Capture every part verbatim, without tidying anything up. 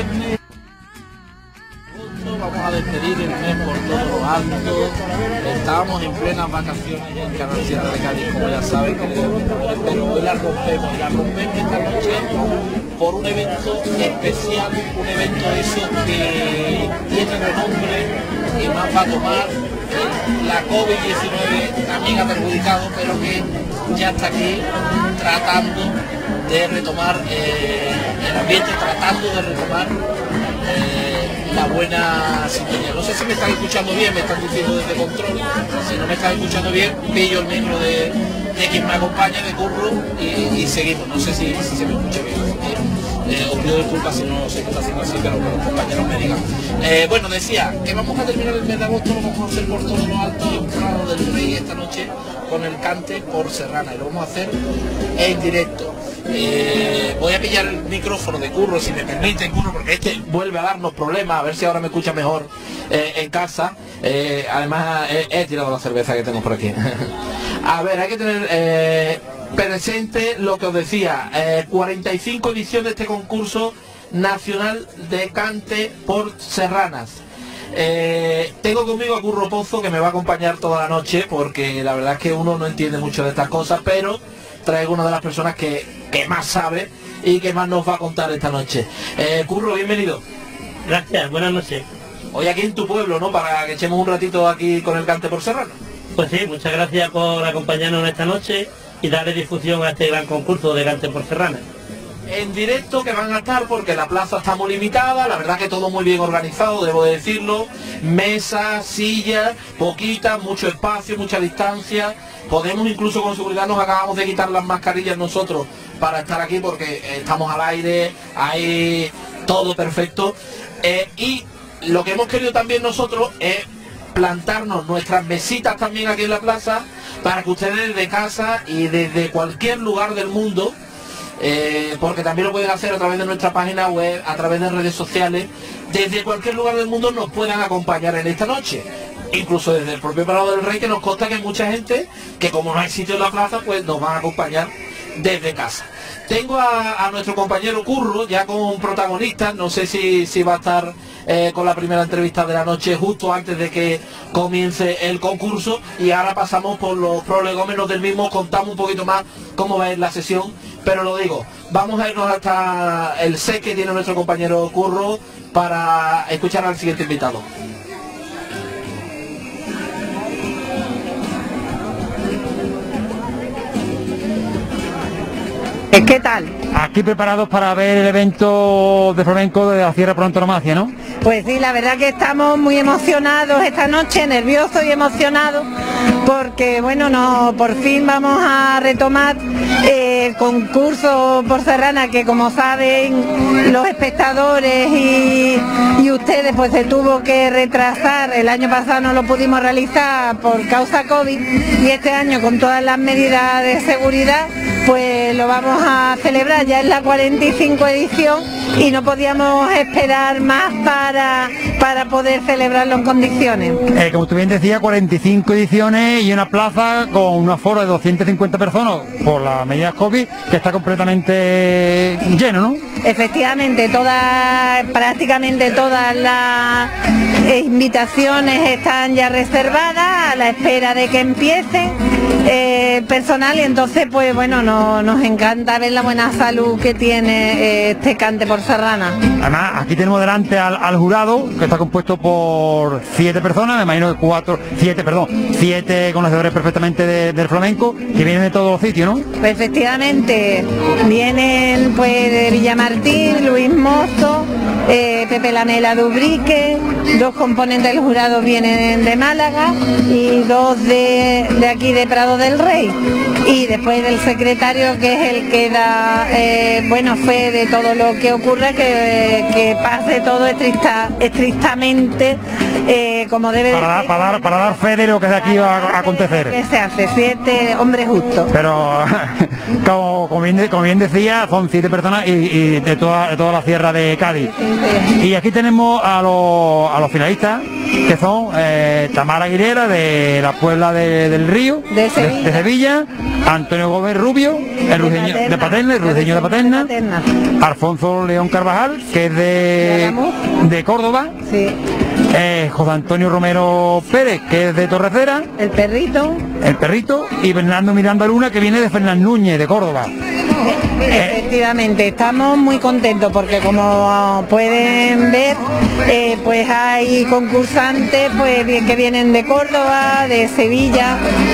Vamos a despedir el mes por todo lo alto. Estábamos en plenas vacaciones ya en Canal Sierra de Cádiz, como ya saben, pero hoy la rompemos, la rompemos esta noche por un evento especial, un evento de esos que tiene renombre y más va a tomar. La COVID diecinueve también ha perjudicado, pero que ya está aquí tratando de retomar eh, el ambiente, tratando de retomar eh, la buena sintonía. No sé si me están escuchando bien, me están diciendo desde control. Si no me están escuchando bien, pillo el micro de, de quien me acompaña, de Curro, y, y seguimos. No sé si, si se me escucha bien. Eh, os pido disculpas si no sé qué está haciendo así, pero que los compañeros me digan. Eh, bueno, decía que vamos a terminar el mes de agosto, lo vamos a hacer por todo lo alto en Prado del Rey esta noche con el cante por Serrana, y lo vamos a hacer en directo. Eh, voy a pillar el micrófono de Curro, si me permite, Curro, porque este vuelve a darnos problemas, a ver si ahora me escucha mejor eh, en casa. Eh, además he, he tirado la cerveza que tengo por aquí. A ver, hay que tener eh, presente lo que os decía, eh, cuarenta y cinco ediciones de este concurso nacional de cante por serranas. Eh, tengo conmigo a Curro Pozo, que me va a acompañar toda la noche, porque la verdad es que uno no entiende mucho de estas cosas, pero traigo una de las personas que, que más sabe y que más nos va a contar esta noche. Eh, Curro, bienvenido. Gracias, buenas noches. Hoy aquí en tu pueblo, ¿no? Para que echemos un ratito aquí con el cante por serrana. Pues sí, muchas gracias por acompañarnos esta noche y darle difusión a este gran concurso de cante por serrana. En directo que van a estar, porque la plaza está muy limitada, la verdad que todo muy bien organizado, debo de decirlo, mesas, sillas, poquitas, mucho espacio, mucha distancia. Podemos incluso con seguridad, nos acabamos de quitar las mascarillas nosotros para estar aquí, porque estamos al aire, hay todo perfecto. Eh, y lo que hemos querido también nosotros es plantarnos nuestras mesitas también aquí en la plaza, para que ustedes desde casa y desde cualquier lugar del mundo, Eh, porque también lo pueden hacer a través de nuestra página web, a través de redes sociales, desde cualquier lugar del mundo nos puedan acompañar en esta noche, incluso desde el propio Prado del Rey, que nos consta que hay mucha gente que, como no hay sitio en la plaza, pues nos van a acompañar desde casa. Tengo a, a nuestro compañero Curro ya con protagonistas, no sé si, si va a estar eh, con la primera entrevista de la noche justo antes de que comience el concurso, y ahora pasamos por los prolegómenos del mismo, contamos un poquito más cómo va a ir la sesión. Pero lo digo, vamos a irnos hasta el set que tiene nuestro compañero Curro para escuchar al siguiente invitado. ¿Qué tal? Aquí preparados para ver el evento de flamenco de la Sierra por Antonomasia, ¿no? Pues sí, la verdad que estamos muy emocionados esta noche, nerviosos y emocionados, porque bueno, no, por fin vamos a retomar eh, el concurso por serrana, que como saben los espectadores y, y ustedes, pues se tuvo que retrasar. El año pasado no lo pudimos realizar por causa COVID, y este año, con todas las medidas de seguridad, pues lo vamos a celebrar. Ya es la cuarenta y cinco edición y no podíamos esperar más para, para poder celebrarlo en condiciones. Eh, como tú bien decías, cuarenta y cinco ediciones y una plaza con un aforo de doscientas cincuenta personas por las medidas COVID, que está completamente lleno, ¿no? Efectivamente, todas, prácticamente todas las invitaciones están ya reservadas a la espera de que empiece eh, personal, y entonces pues bueno, no, nos encanta ver la buena salud que tiene eh, este cante por serrana. Además, aquí tenemos delante al, al jurado, que está compuesto por siete personas, me imagino que cuatro, siete, perdón, siete conocedores perfectamente de, del flamenco, que vienen de todos los sitios, ¿no? Pues efectivamente, vienen pues de Villamartín, Luis Mozo, eh, Pepe Lamela de Ubrique, dos componentes del jurado vienen de Málaga y dos de, de aquí de Prado del Rey, y después del secretario, que es el que da eh, bueno, fe de todo lo que ocurre, que, que pase todo estricta, estrictamente eh, como debe para, de ser, para, dar, para dar fe de lo que de aquí va a acontecer. Que se hace, siete hombres justos. Pero como, como, bien, como bien decía, son siete personas y, y de, toda, de toda la sierra de Cádiz. Efectivamente. Y aquí tenemos a los, a los finalistas, que son eh, Tamara Aguilera, de la Puebla de, del Río, de Sevilla, de, de Sevilla, Antonio Gómez Rubio, el ruceño de Paterna, el ruceño de Paterna, Alfonso León Carvajal, que es de, de Córdoba, sí. eh, José Antonio Romero Pérez, que es de Torrecera, el perrito, el perrito, y Fernando Miranda Luna, que viene de Fernández Núñez, de Córdoba. Efectivamente, estamos muy contentos porque, como pueden ver, eh, pues hay concursantes pues que vienen de Córdoba, de Sevilla,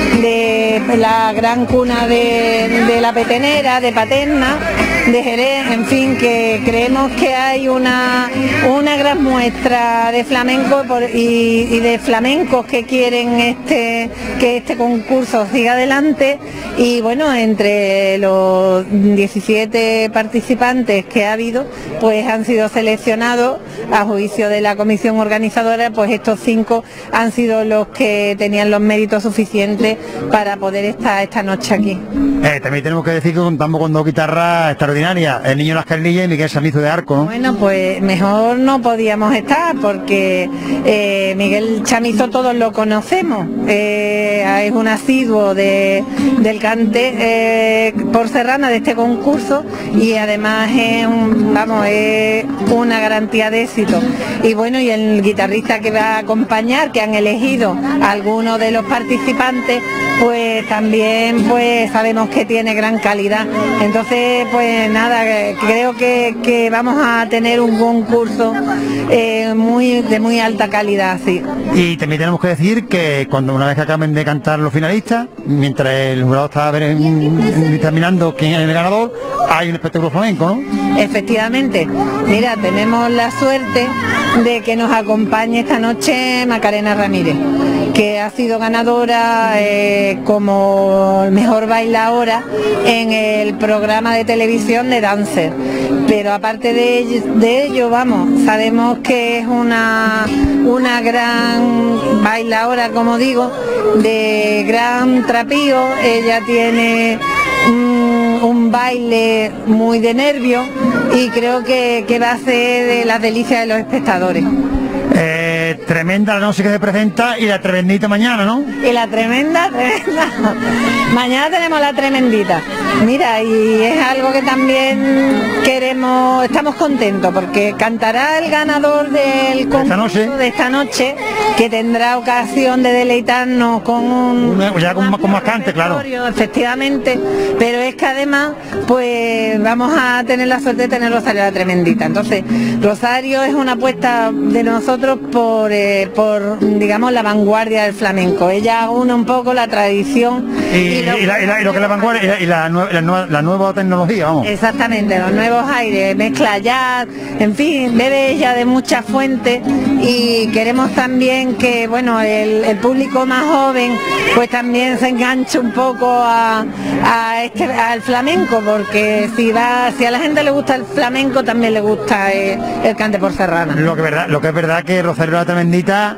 de la gran cuna de, de la petenera, de Paterna, de Jerez, en fin, que creemos que hay una, una gran muestra de flamenco por, y, y de flamencos que quieren este, que este concurso siga adelante. Y bueno, entre los diecisiete participantes que ha habido, pues han sido seleccionados a juicio de la comisión organizadora, pues estos cinco han sido los que tenían los méritos suficientes para poder estar esta noche aquí. Eh, también tenemos que decir que contamos con dos guitarras extraordinarias, el Niño Las Carlillas y Miguel Chamizo de Arco, ¿no? Bueno, pues mejor no podíamos estar porque eh, Miguel Chamizo todos lo conocemos, eh, es un asiduo de, del cante eh, por Serrana de este concurso y además es, un, vamos, es una garantía de éxito. Y bueno, y el guitarrista que va a acompañar, que han elegido algunos de los participantes, pues también pues sabemos que tiene gran calidad. Entonces pues nada, creo que, que vamos a tener un concurso eh, muy de muy alta calidad, sí. Y también tenemos que decir que cuando una vez que acaben de cantar los finalistas, mientras el jurado está determinando quién es el ganador, hay un espectáculo flamenco, ¿no? Efectivamente, mira, tenemos la suerte de que nos acompañe esta noche Macarena Ramírez, que ha sido ganadora eh, como mejor bailaora en el programa de televisión de Dancer. Pero aparte de ello, de ello, vamos, sabemos que es una, una gran bailaora, como digo, de gran trapío. Ella tiene un, un baile muy de nervio y creo que, que va a ser de las delicias de los espectadores. Eh, tremenda la noche que se presenta y la tremendita mañana, ¿no? Y la tremenda, tremenda. Mañana tenemos la tremendita. Mira, y es algo que también queremos, estamos contentos porque cantará el ganador del concurso esta noche, de esta noche, que tendrá ocasión de deleitarnos con un... Una, ya con, con más cante, claro. Efectivamente, pero es que además, pues vamos a tener la suerte de tener Rosario la Tremendita. Entonces, Rosario es una apuesta de nosotros por, eh, por digamos, la vanguardia del flamenco. Ella une un poco la tradición y, y, lo, y, la, y, la, y lo que es la vanguardia y la, y la, la, nueva, la nueva tecnología, vamos. Exactamente, los nuevos aires, mezcla jazz, en fin, bebe ella de muchas fuentes y queremos también que, bueno, el, el público más joven pues también se enganche un poco a, a este, al flamenco, porque si va, si a la gente le gusta el flamenco también le gusta el, el cante por serrana. Lo que, verdad, lo que es verdad que Rosario la Tremendita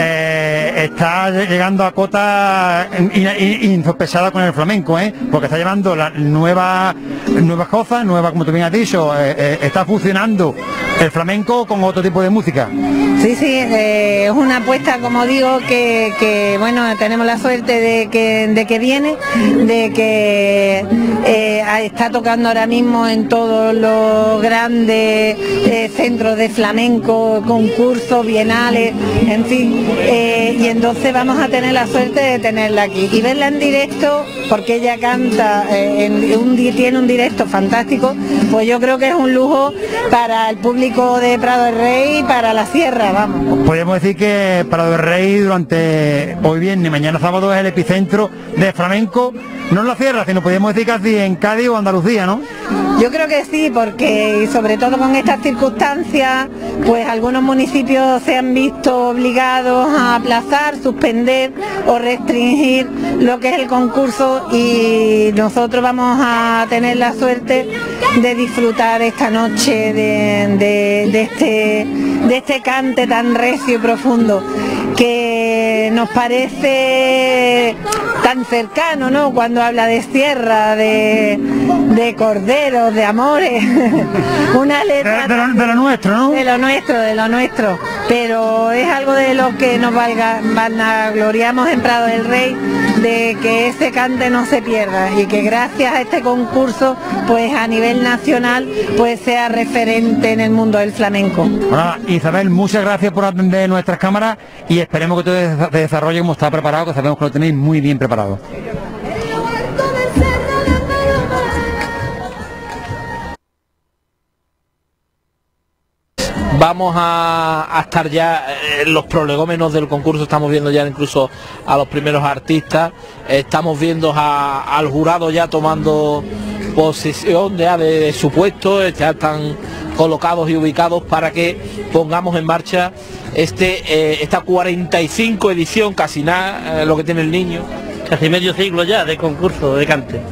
eh, está llegando a cotas insospechadas con el flamenco, ¿eh? Porque está llevando la nueva, nuevas cosas, nuevas, como tú bien has dicho, eh, eh, está fusionando el flamenco con otro tipo de música. Sí, sí, eh, es una apuesta, como digo, que, que bueno, tenemos la suerte de que, de que viene, de que eh, está tocando ahora mismo en todos los grandes eh, centros de flamenco, concursos, bienales, en fin, eh, y entonces vamos a tener la suerte de tenerla aquí y verla en directo, porque ella canta, eh, en un, tiene un directo fantástico, pues yo creo que es un lujo para el público de Prado del Rey y para la sierra, vamos. Podríamos decir que Prado del Rey durante hoy viernes y mañana sábado es el epicentro de flamenco, no en la sierra, sino podríamos decir casi en Cádiz o Andalucía, ¿no? Yo creo que sí, porque sobre todo con estas circunstancias, pues algunos municipios se han visto obligados a aplazar, suspender o restringir lo que es el concurso, y nosotros vamos a tener la suerte de disfrutar esta noche de, de, de, este, de este cante tan recio y profundo que nos parece tan cercano, ¿no? Cuando habla de sierra, de, de corderos, de amores, una letra de, de, lo, de lo nuestro, ¿no? De lo nuestro, de lo nuestro, pero es algo de lo que nos valga, vanagloriamos en Prado del Rey, de que ese cante no se pierda y que gracias a este concurso, pues a nivel nacional, pues sea referente en el mundo del flamenco. Bueno, Isabel, muchas gracias por atender nuestras cámaras y esperemos que todo se desarrolle como está preparado, que sabemos que lo tenéis muy bien preparado. Vamos a, a estar ya en los prolegómenos del concurso, estamos viendo ya incluso a los primeros artistas, estamos viendo a, al jurado ya tomando posesión ya de, de su puesto, ya están colocados y ubicados para que pongamos en marcha este eh, esta cuarenta y cinco edición, casi nada, eh, lo que tiene el niño. Casi medio siglo ya de concurso de cante.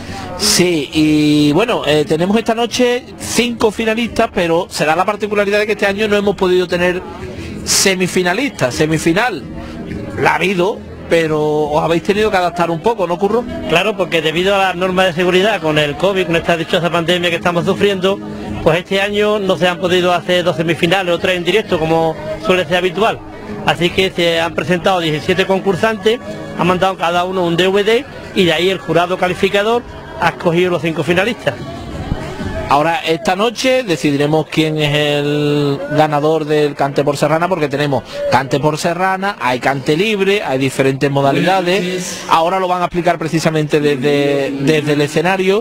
Sí, y bueno, eh, tenemos esta noche cinco finalistas, pero será la particularidad de que este año no hemos podido tener semifinalistas, semifinal. La ha habido, pero os habéis tenido que adaptar un poco, ¿no, Curro? Claro, porque debido a las normas de seguridad, con el COVID, con esta dichosa pandemia que estamos sufriendo, pues este año no se han podido hacer dos semifinales o tres en directo, como suele ser habitual. Así que se han presentado diecisiete concursantes, han mandado cada uno un D V D y de ahí el jurado calificador ha escogido los cinco finalistas. Ahora, esta noche decidiremos quién es el ganador del cante por serrana, porque tenemos cante por serrana, hay cante libre, hay diferentes modalidades. Ahora lo van a explicar precisamente desde, desde el escenario.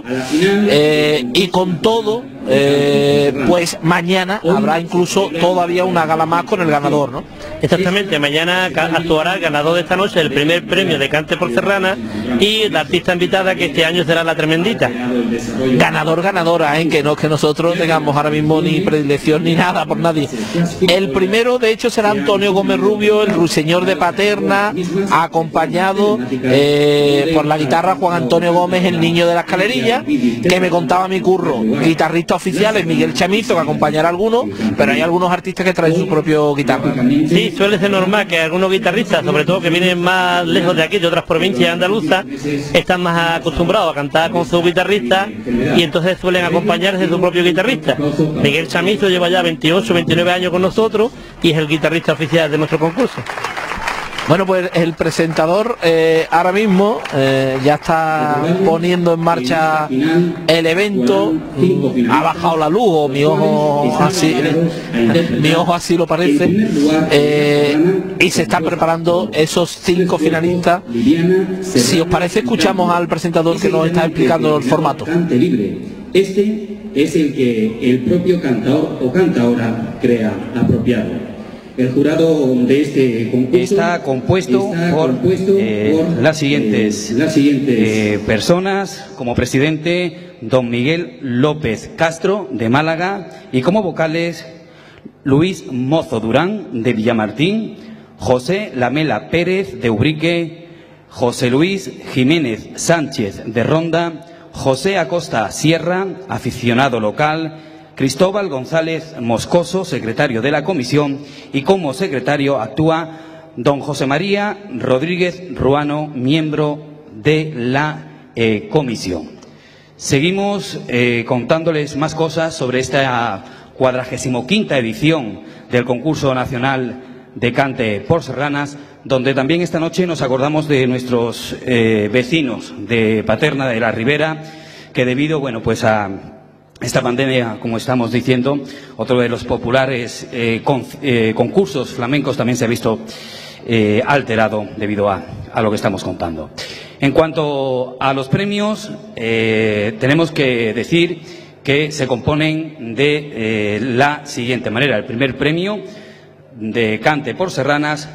Eh, y con todo, eh, pues mañana habrá incluso todavía una gala más con el ganador, ¿no? Exactamente, mañana actuará el ganador de esta noche, el primer premio de cante por serrana, y la artista invitada, que este año será la Tremendita. Ganador, ganadora, ¿eh? Que no es que nosotros tengamos ahora mismo ni predilección ni nada por nadie. El primero, de hecho, será Antonio Gómez Rubio, el ruiseñor de Paterna, acompañado eh, por la guitarra Juan Antonio Gómez, el niño de la escalerilla, que me contaba mi Curro. Guitarrista oficial es Miguel Chamizo, que acompañará a algunos, pero hay algunos artistas que traen su propio guitarra. Sí, suele ser normal que algunos guitarristas, sobre todo que vienen más lejos de aquí, de otras provincias andaluzas, están más acostumbrados a cantar con su guitarrista y entonces suelen acompañarse de su propio guitarrista. Miguel Chamizo lleva ya veintiocho, veintinueve años con nosotros y es el guitarrista oficial de nuestro concurso. Bueno, pues el presentador eh, ahora mismo eh, ya está poniendo en marcha el evento. Ha bajado la luz, o mi ojo así, mi ojo así lo parece, eh, y se están preparando esos cinco finalistas. Si os parece, escuchamos al presentador que nos está explicando el formato. Este es el que el propio cantador o cantadora crea apropiado. El jurado de este concurso está compuesto, está por, compuesto eh, por las siguientes, eh, las siguientes eh, personas. Como presidente, don Miguel López Castro, de Málaga, y como vocales, Luis Mozo Durán, de Villamartín, José Lamela Pérez, de Ubrique, José Luis Jiménez Sánchez, de Ronda, José Acosta Sierra, aficionado local, Cristóbal González Moscoso, secretario de la comisión, y como secretario actúa don José María Rodríguez Ruano, miembro de la eh, comisión. Seguimos eh, contándoles más cosas sobre esta cuadragésimo quinta edición del concurso nacional de cante por serranas, donde también esta noche nos acordamos de nuestros eh, vecinos de Paterna de la Ribera, que debido, bueno, pues a esta pandemia, como estamos diciendo, otro de los populares eh, con, eh, concursos flamencos también se ha visto eh, alterado debido a, a lo que estamos contando. En cuanto a los premios, eh, tenemos que decir que se componen de eh, la siguiente manera. El primer premio de cante por serranas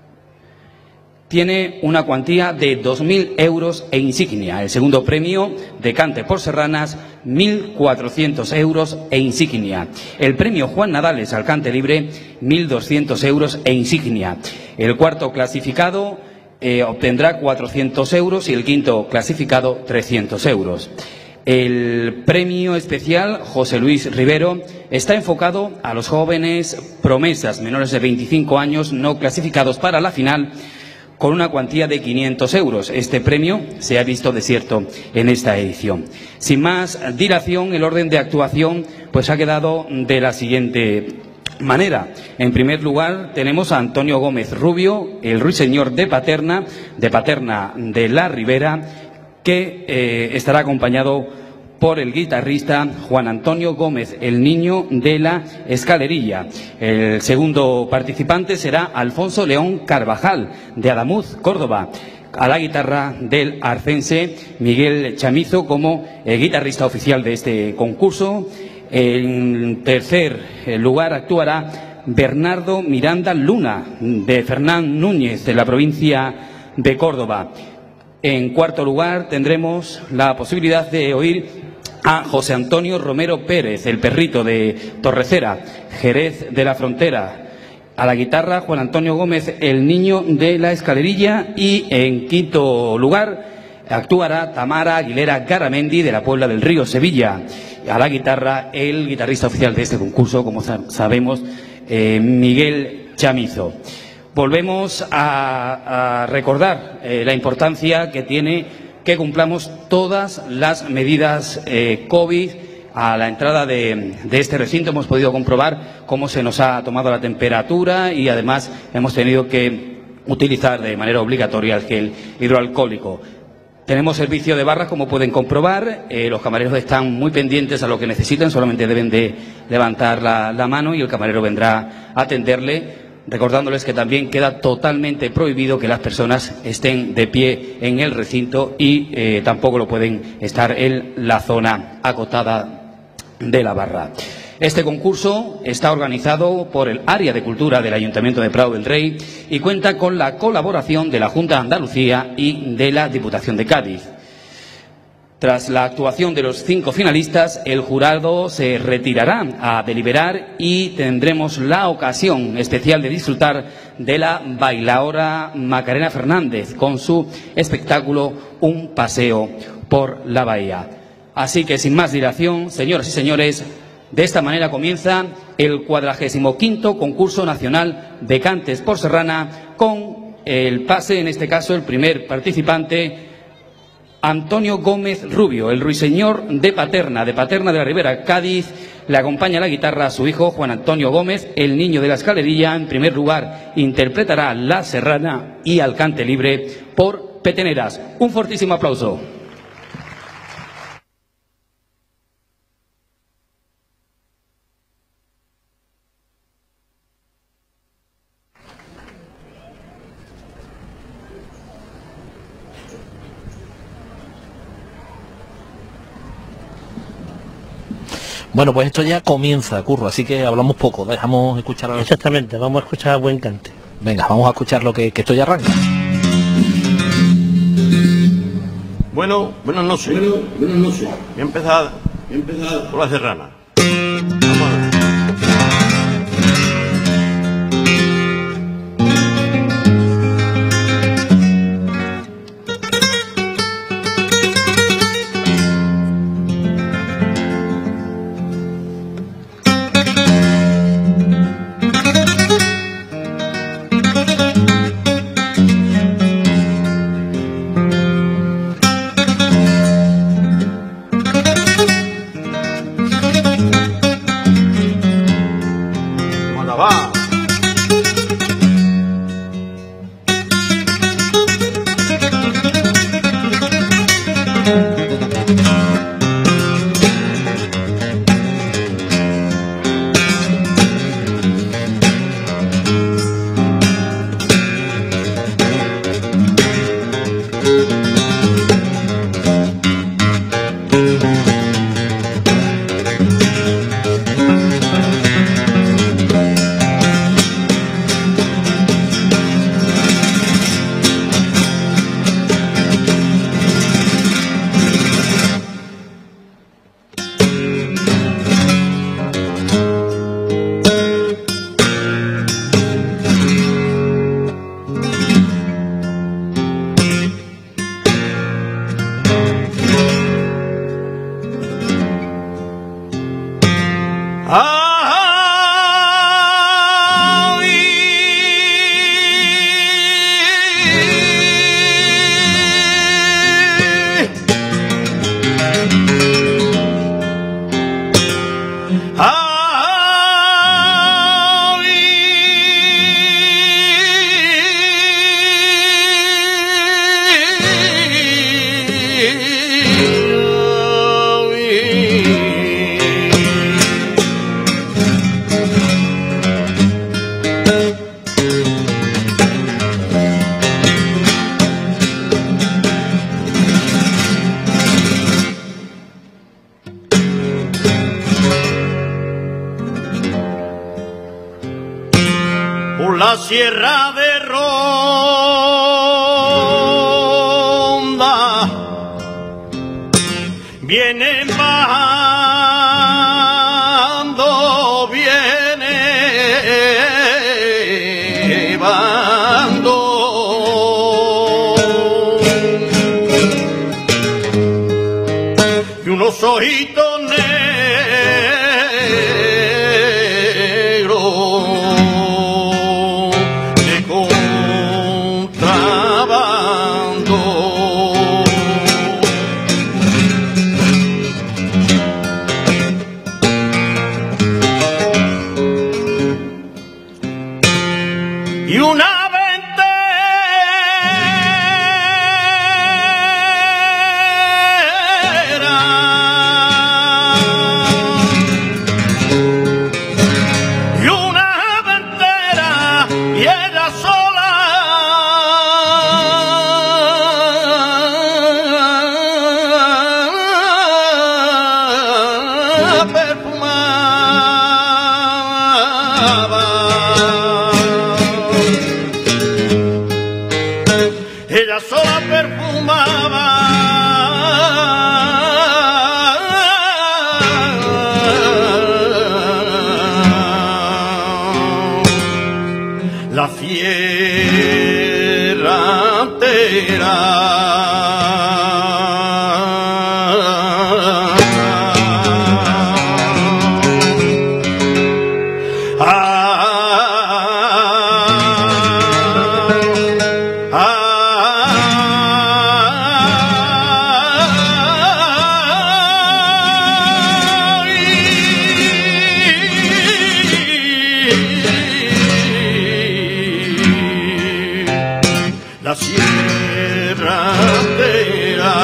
tiene una cuantía de dos mil euros e insignia. El segundo premio de cante por serranas, mil cuatrocientos euros e insignia. El premio Juan Nadales al cante libre, mil doscientos euros e insignia. El cuarto clasificado eh, obtendrá cuatrocientos euros y el quinto clasificado trescientos euros. El premio especial José Luis Rivero está enfocado a los jóvenes promesas menores de veinticinco años no clasificados para la final, con una cuantía de quinientos euros. Este premio se ha visto desierto en esta edición. Sin más dilación, el orden de actuación pues ha quedado de la siguiente manera. En primer lugar tenemos a Antonio Gómez Rubio, el ruiseñor de Paterna, de Paterna de la Ribera, que eh, estará acompañado por el guitarrista Juan Antonio Gómez, el niño de la Escalerilla. El segundo participante será Alfonso León Carvajal, de Adamuz, Córdoba. A la guitarra del arcense Miguel Chamizo como eh, guitarrista oficial de este concurso. En tercer lugar actuará Bernardo Miranda Luna, de Fernán Núñez, de la provincia de Córdoba. En cuarto lugar tendremos la posibilidad de oír a José Antonio Romero Pérez, el perrito de Torrecera, Jerez de la Frontera. A la guitarra Juan Antonio Gómez, el niño de la Escalerilla. Y en quinto lugar actuará Tamara Aguilera Garamendi, de la Puebla del Río, Sevilla. A la guitarra el guitarrista oficial de este concurso, como sabemos, eh, Miguel Chamizo. Volvemos a, a recordar eh, la importancia que tiene que cumplamos todas las medidas eh, COVID. A la entrada de, de este recinto hemos podido comprobar cómo se nos ha tomado la temperatura y además hemos tenido que utilizar de manera obligatoria el gel hidroalcohólico. Tenemos servicio de barras, como pueden comprobar. Eh, los camareros están muy pendientes a lo que necesiten, solamente deben de levantar la, la mano y el camarero vendrá a atenderle, recordándoles que también queda totalmente prohibido que las personas estén de pie en el recinto y eh, tampoco lo pueden estar en la zona acotada de la barra. Este concurso está organizado por el Área de Cultura del Ayuntamiento de Prado del Rey y cuenta con la colaboración de la Junta de Andalucía y de la Diputación de Cádiz. Tras la actuación de los cinco finalistas, el jurado se retirará a deliberar y tendremos la ocasión especial de disfrutar de la bailaora Macarena Fernández con su espectáculo Un paseo por la bahía. Así que, sin más dilación, señoras y señores, de esta manera comienza el cuadragésimo quinto concurso nacional de cantes por serrana, con el pase, en este caso, el primer participante, Antonio Gómez Rubio, el ruiseñor de Paterna, de Paterna de la Ribera, Cádiz. Le acompaña a la guitarra a su hijo Juan Antonio Gómez, el niño de la Escalerilla. En primer lugar interpretará La Serrana y al cante libre por Peteneras. Un fortísimo aplauso. Bueno, pues esto ya comienza, Curro, así que hablamos poco, dejamos escuchar a los... Exactamente, vamos a escuchar a buen cante. Venga, vamos a escuchar lo que, que esto ya arranca. Bueno, buenas noches. Bueno, buenas noches. Voy a empezar, Voy a empezar por La Serrana. Vamos a ver. la sierra de Ronda vienen bajando, viene bajando, y unos ojitos negros de contrabando. Y una ventera y una ventera y ella sola perfumaba. Ella sola perfumaba la sierra entera. La sierra entera.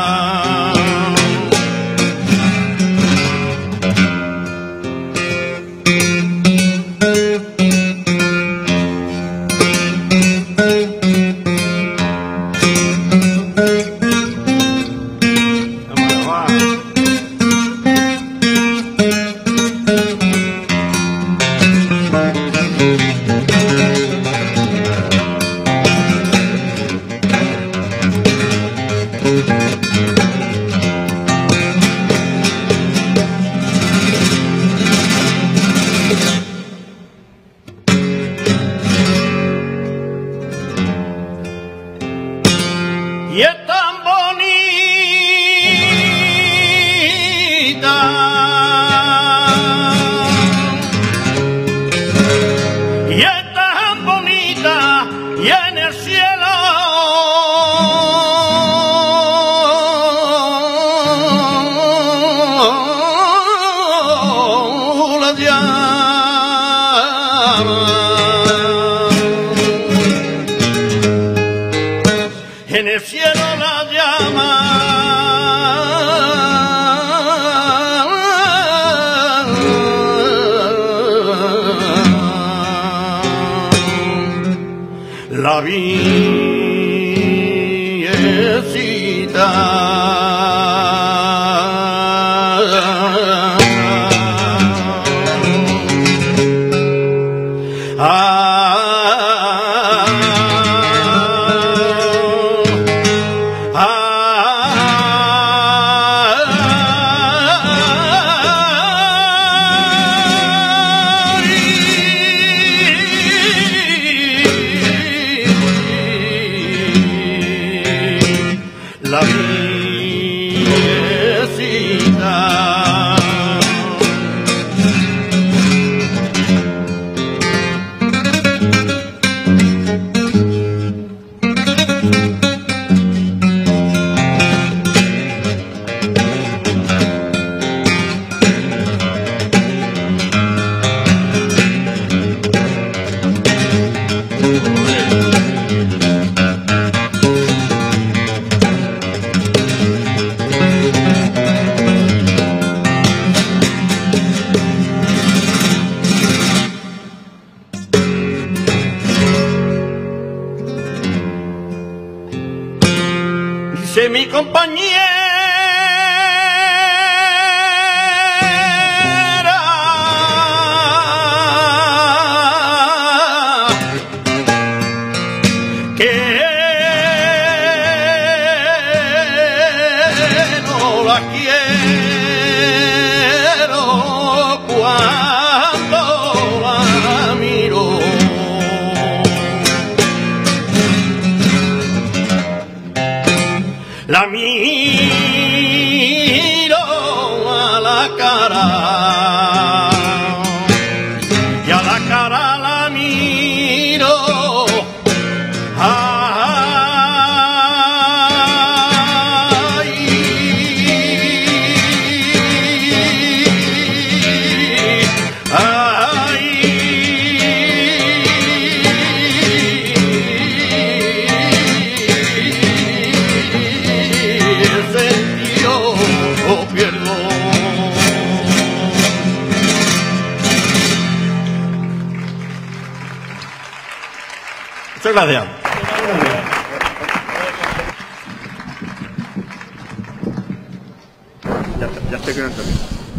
Y es tan bonita y es tan bonita y en el cielo la llama. En el cielo la llama, la viejecita. La viejecita. Dice mi compañera Muchas gracias. Ya, ya estoy con Antonio.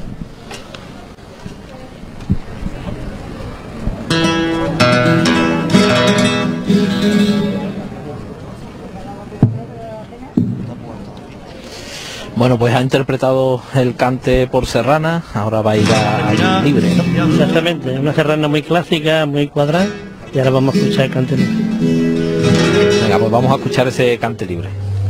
Bueno, pues ha interpretado el cante por Serrana, ahora va a ir a, a libre, ¿no? Exactamente, una serrana muy clásica, muy cuadrada, y ahora vamos a escuchar el cante libre. Venga, pues vamos a escuchar ese cante libre.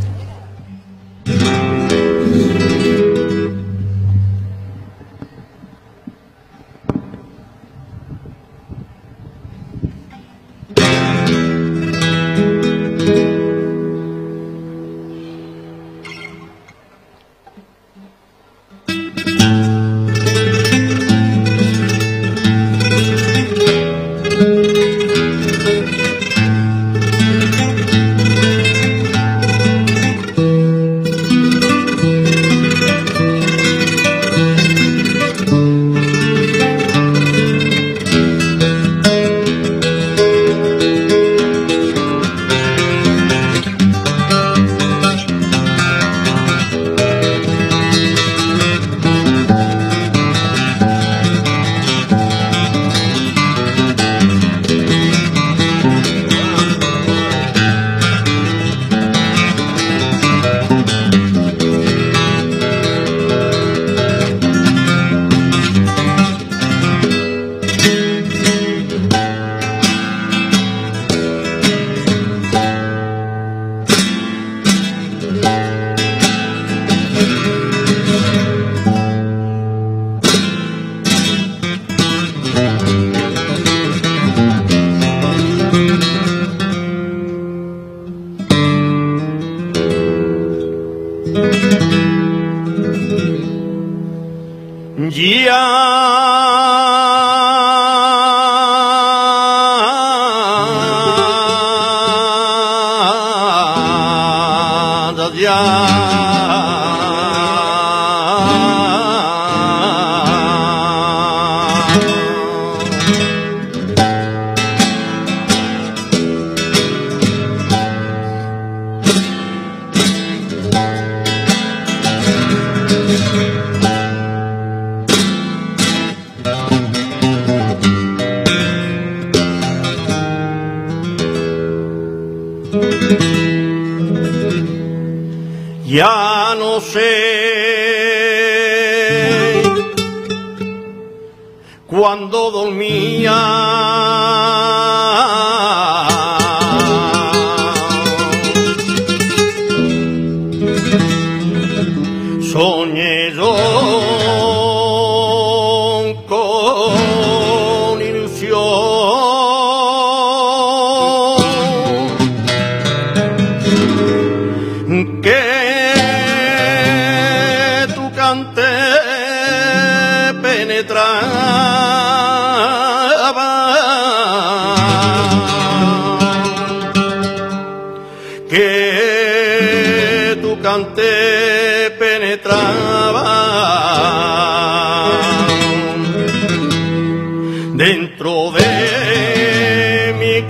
Ya no sé cuando dormía, soñé yo con ilusión que penetraba, que tu cante penetraba dentro de mi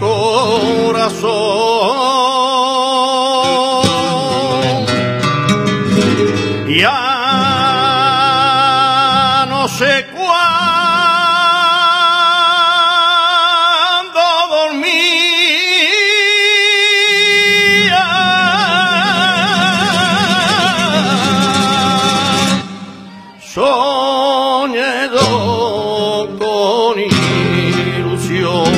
corazón. Ya no sé cuándo dormía, soñé yo con ilusión.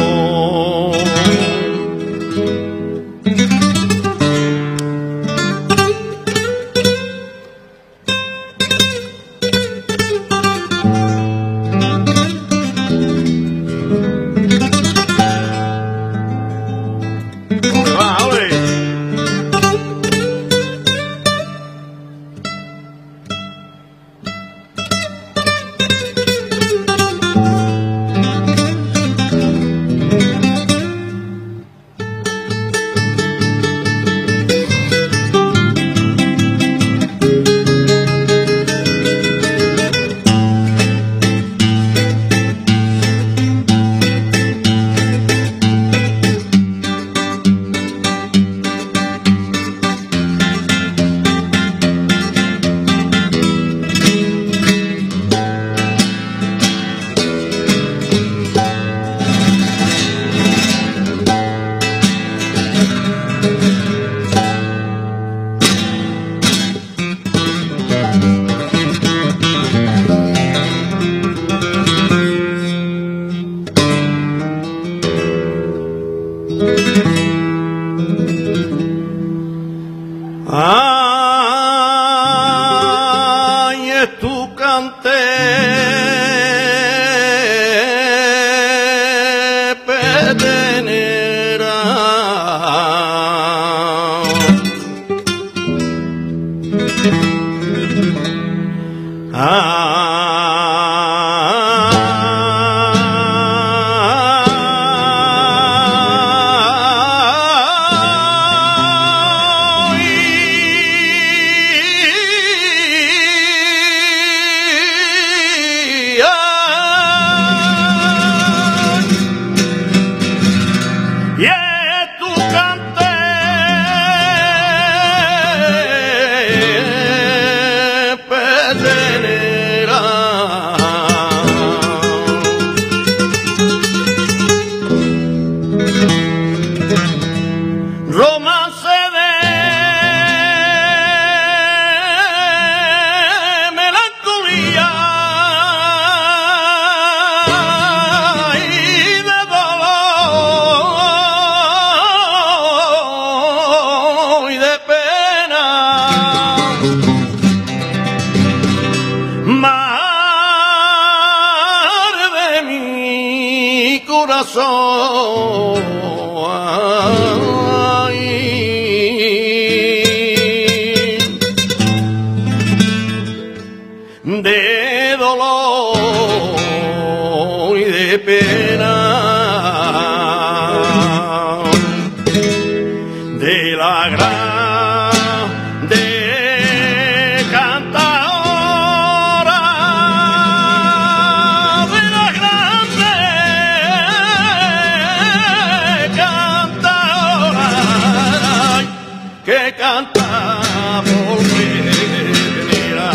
corazón. Ay, de dolor y de pena, de la grande cantadora, de la grande cantadora que canta por venera.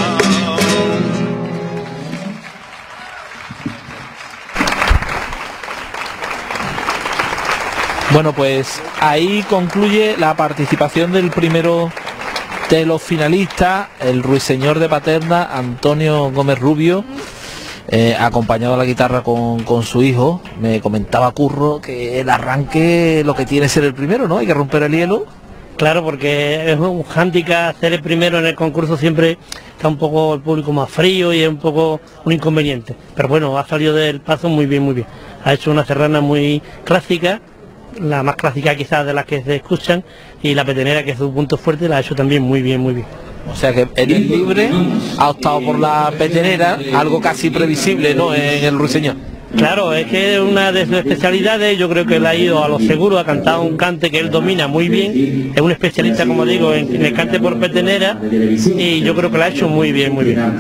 Bueno, pues ahí concluye la participación del primero de los finalistas, el ruiseñor de Paterna, Antonio Gómez Rubio, eh, acompañado a la guitarra con, con su hijo. Me comentaba Curro que el arranque lo que tiene es ser el primero, ¿no? Hay que romper el hielo. Claro, porque es un hándicap hacer el primero en el concurso, siempre está un poco el público más frío y es un poco un inconveniente. Pero bueno, ha salido del paso muy bien, muy bien. Ha hecho una serrana muy clásica, la más clásica quizás de las que se escuchan, y la petenera, que es su punto fuerte, la ha hecho también muy bien, muy bien. O sea que en el libre ha optado por la petenera, algo casi previsible, ¿no?, en el ruiseñor. Claro, es que es una de sus especialidades. Yo creo que él ha ido a lo seguro, ha cantado un cante que él domina muy bien, es un especialista, como digo, en, en el cante por petenera, y yo creo que lo ha hecho muy bien, muy bien.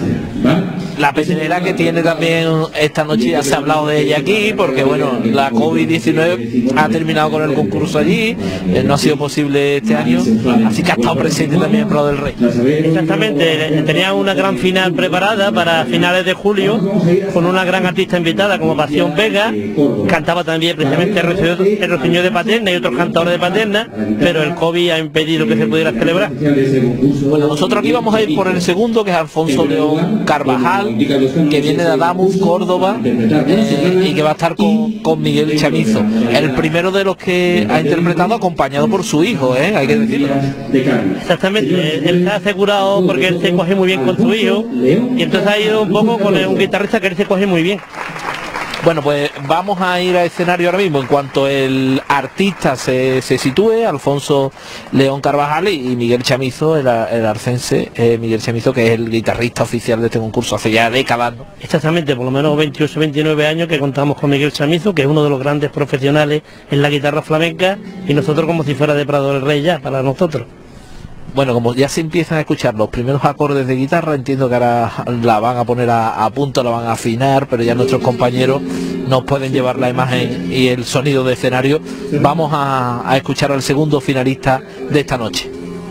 La petenera que tiene también esta noche, ya se ha hablado de ella aquí, porque bueno, la COVID diecinueve ha terminado con el concurso allí, eh, no ha sido posible este año, así que ha estado presente también en Prado del Rey. Exactamente, tenía una gran final preparada para finales de julio, con una gran artista invitada como Pasión Vega, cantaba también precisamente el ruiseñor, el ruiseñor de Paterna y otros cantadores de Paterna, pero el COVID ha impedido que se pudiera celebrar. Bueno, nosotros aquí vamos a ir por el segundo, que es Alfonso León Carvajal, que viene de Adamus, Córdoba, eh, y que va a estar con, con Miguel Chamizo, el primero de los que ha interpretado acompañado por su hijo, ¿eh? Hay que decirlo. Exactamente, él está asegurado porque él se coge muy bien con su hijo, y entonces ha ido un poco con un guitarrista que él se coge muy bien. Bueno, pues vamos a ir al escenario ahora mismo en cuanto el artista se, se sitúe, Alfonso León Carvajal y Miguel Chamizo, el, el arcense, eh, Miguel Chamizo, que es el guitarrista oficial de este concurso hace ya décadas, ¿no? Exactamente, por lo menos veintiocho, veintinueve años que contamos con Miguel Chamizo, que es uno de los grandes profesionales en la guitarra flamenca, y nosotros como si fuera de Prado del Rey ya, para nosotros. Bueno, como ya se empiezan a escuchar los primeros acordes de guitarra, entiendo que ahora la van a poner a, a punto, la van a afinar, pero ya nuestros compañeros nos pueden llevar la imagen y el sonido de escenario. Vamos a, a escuchar al segundo finalista de esta noche.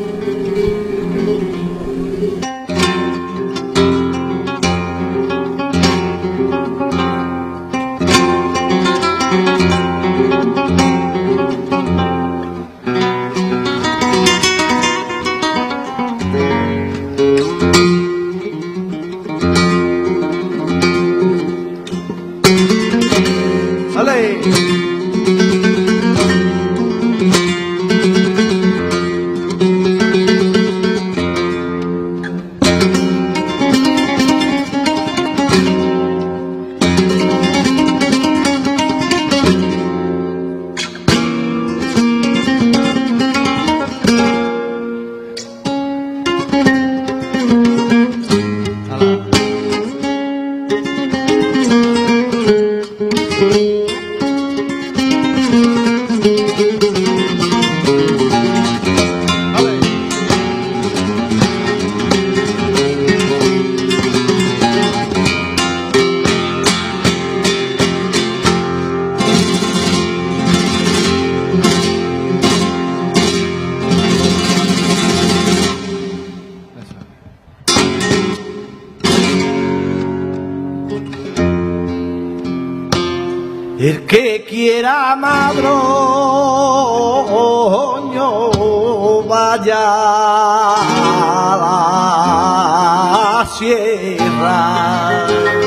El que quiera madroño vaya a la sierra,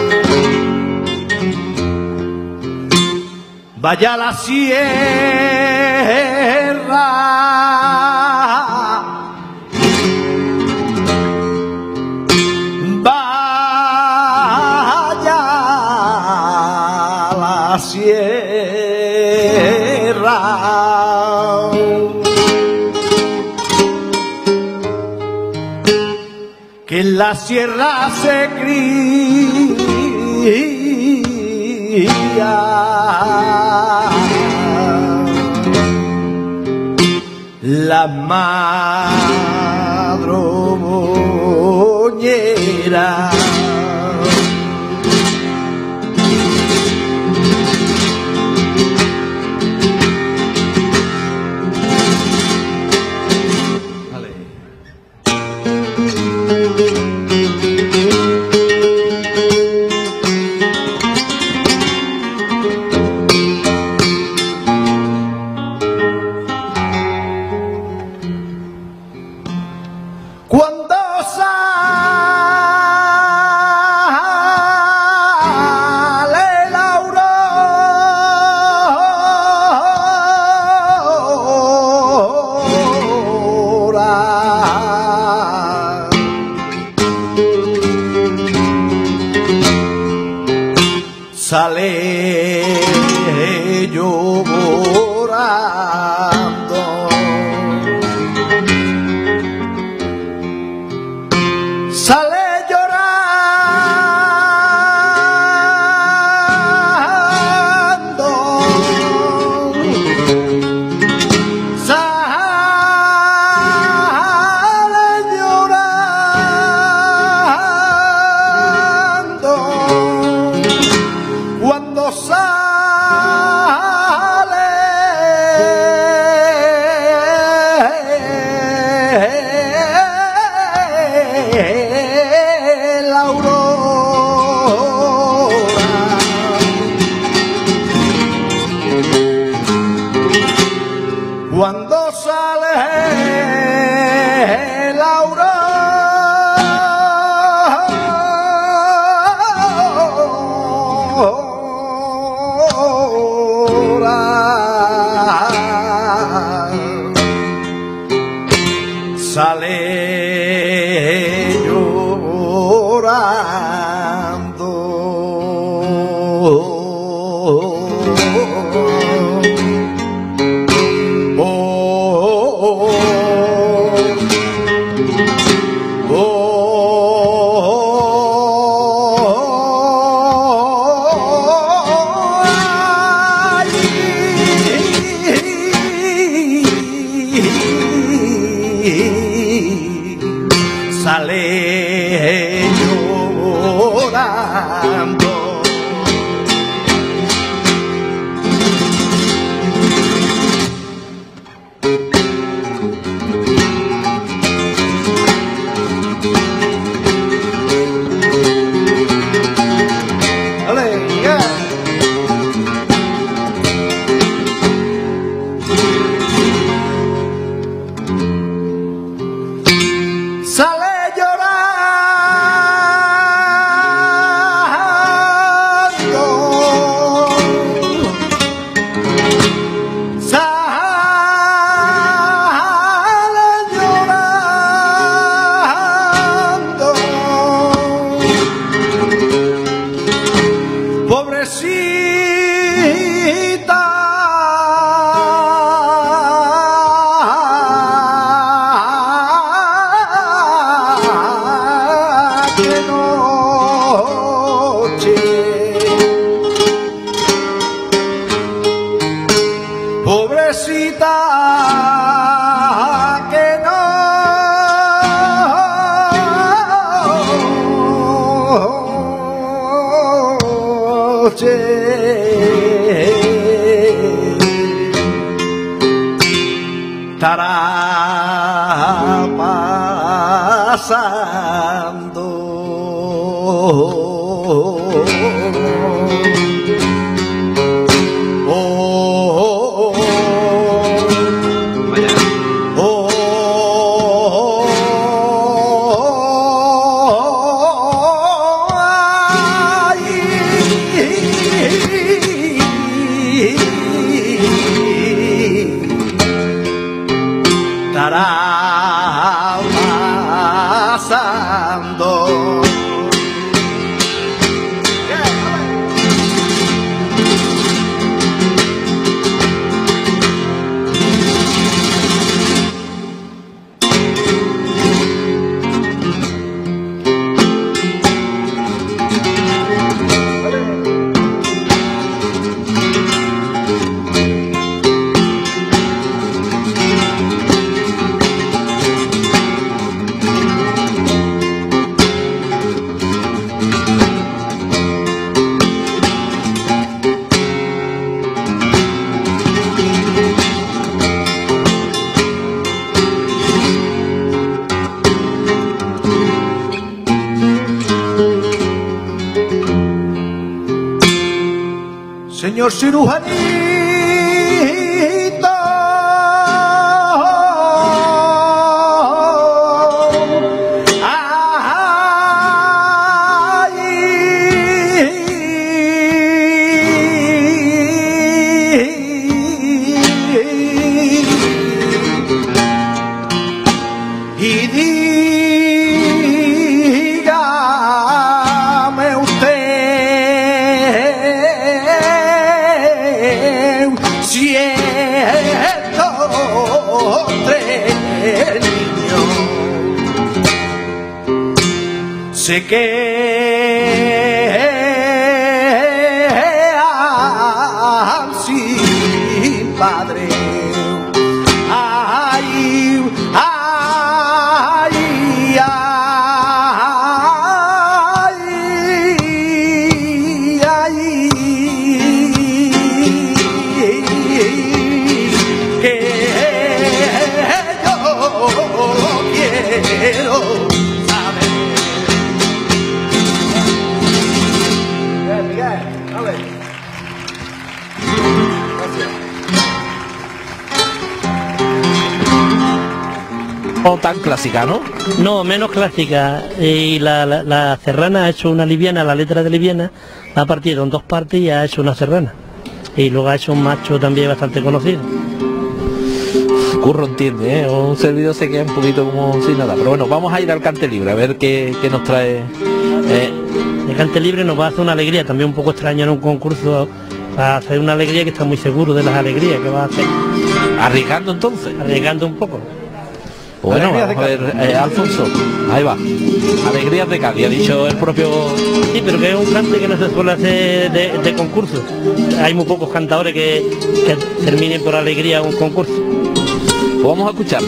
vaya a la sierra, vaya a la la sierra. Que en la sierra se cría la madroñera. Sale llorando, sale llorando, sale llorando. Cuando sale la aurora, cuando sale la aurora. Sale llorando, oh, oh, oh, sale llorando. Sale llorando, sale llorando, pobrecita. Qué noche, pobrecita, que noche. Estará pasando. Oh, oh, oh, oh, ay, estará pasando. señor cirujanito. Y dígame usted si estos tres niños se quedan sin padre. Ay, ay, ay, ay, que yo quiero saber. Miguel, Miguel, dale. Gracias. No tan clásica, ¿no? No, menos clásica. Y la, la, la serrana ha hecho una liviana, la letra de liviana, la ha partido en dos partes y ha hecho una serrana. Y luego ha hecho un macho también bastante conocido. Curro entiende, ¿eh? Un servidor se queda un poquito como sin nada. Pero bueno, vamos a ir al cante libre, a ver qué, qué nos trae. Eh... El cante libre nos va a hacer una alegría, también un poco extraño en un concurso, para hacer una alegría que está muy seguro de las alegrías que va a hacer. ¿Arriesgando entonces? Arriesgando un poco. Bueno, vamos a ver, eh, Alfonso, ahí va. Alegrías de Cádiz, ha dicho el propio... Sí, pero que es un cante que no se suele hacer de, de concurso. Hay muy pocos cantadores que, que terminen por alegría un concurso. Pues vamos a escucharlo.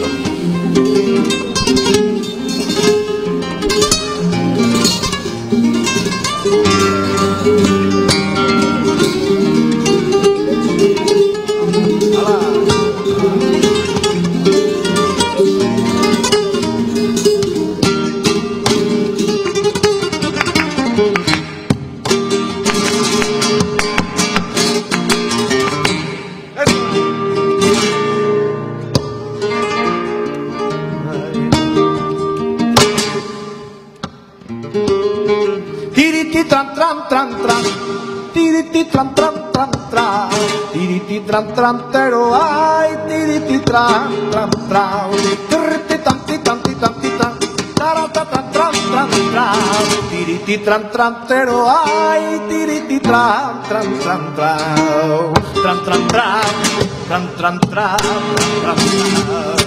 Tiriti tran tran tran tran, tiriti tran tran tran tran, tiriti tran tran tero ay, tiriti tran tran tran, tiriti tan ti tan ti tan ti tan, tarata tran tran tran tran, tiriti tran tran tero ay, tiriti tran tran tran tran, tran tran tran, tran tran tran, tran tran.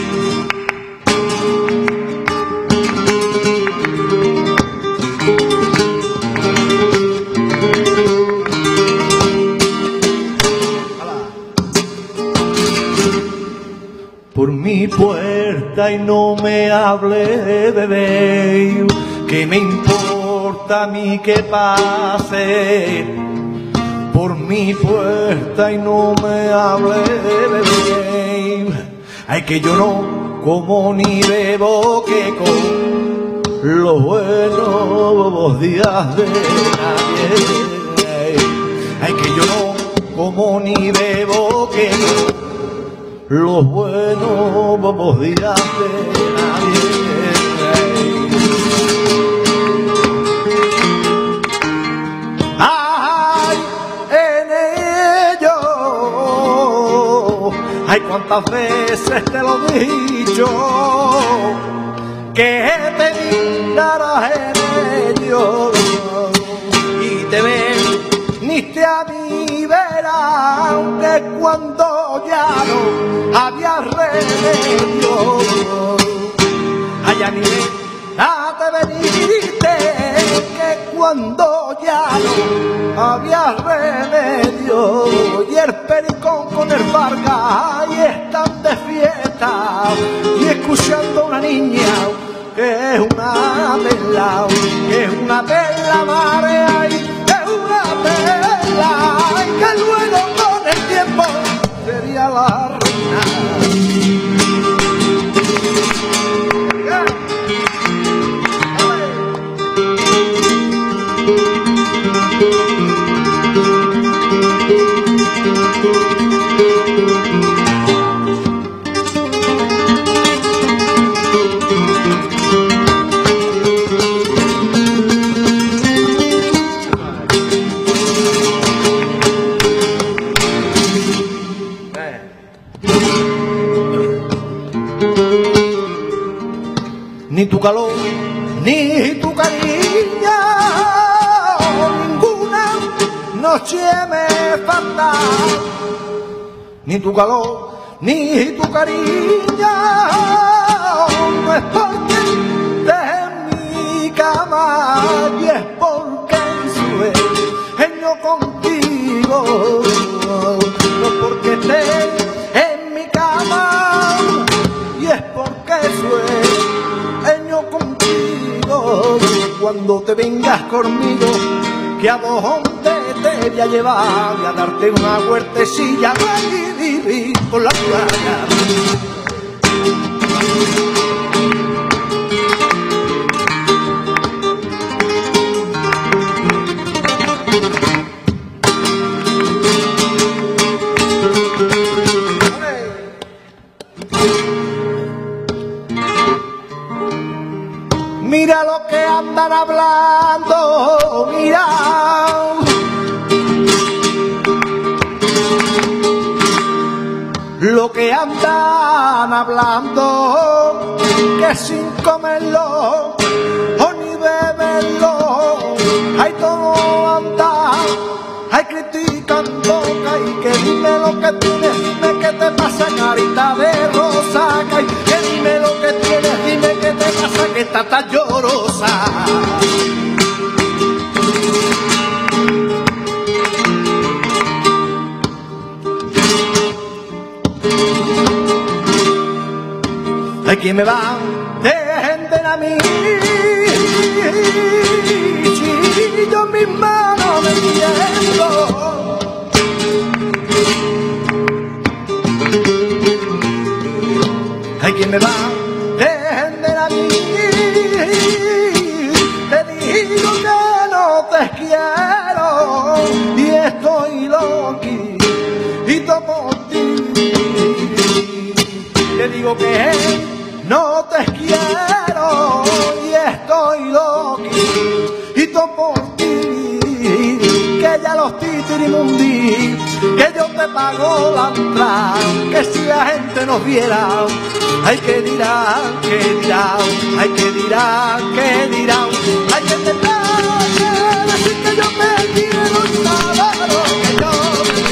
Por mi puerta y no me hable, bebé, que me importa a mí que pase. Por mi puerta y no me hable, bebé, ay que yo no como ni bebo, que con los buenos días de nadie. Ay que yo no como ni bebo, que los buenos vamos días de nadie. Ay, en ello, ay, cuántas veces te lo he dicho, que te brindarás en ello, y te veniste a mí verás, aunque cuando ya no había remedio, allá ni a te veniste, que cuando ya no había remedio, y el pericón con el Vargas y están de fiesta, y escuchando a una niña que es una perla, que es una perla marea, y que es una perla, y que luego con el tiempo sería la reina. Yeah. tu calor, ni tu cariño, ninguna noche me falta, ni tu calor, ni tu cariño, no es porque estés en mi cama, y es porque sueño contigo, no porque estés en mi cama, y es porque sueño contigo, cuando te vengas conmigo, que a dónde te voy a llevar, y a darte una huertecilla y vivir por la playa. Mira lo que andan hablando, mira. Lo que andan hablando, que sin comerlo o ni beberlo, hay todo anda, hay criticando, y que dime lo que tienes, dime qué te pasa, carita de rosa, que dime lo que tienes, dime qué te pasa, que estás tan llorosa. Hay quien me va de gente a mí, y yo mis manos me entiendo. Hay quien me va de gente a mí, te digo que no te quiero, y estoy loqui, y tomo ti, te digo que no te quiero, y estoy loqui, y tomo ti, que ya los titirimundi, que yo te pago la entrada, que si la gente nos viera, ay que dirán, que dirán, ay que dirán, que dirán, ay que tendrán que decir que yo te quiero y saber lo que yo.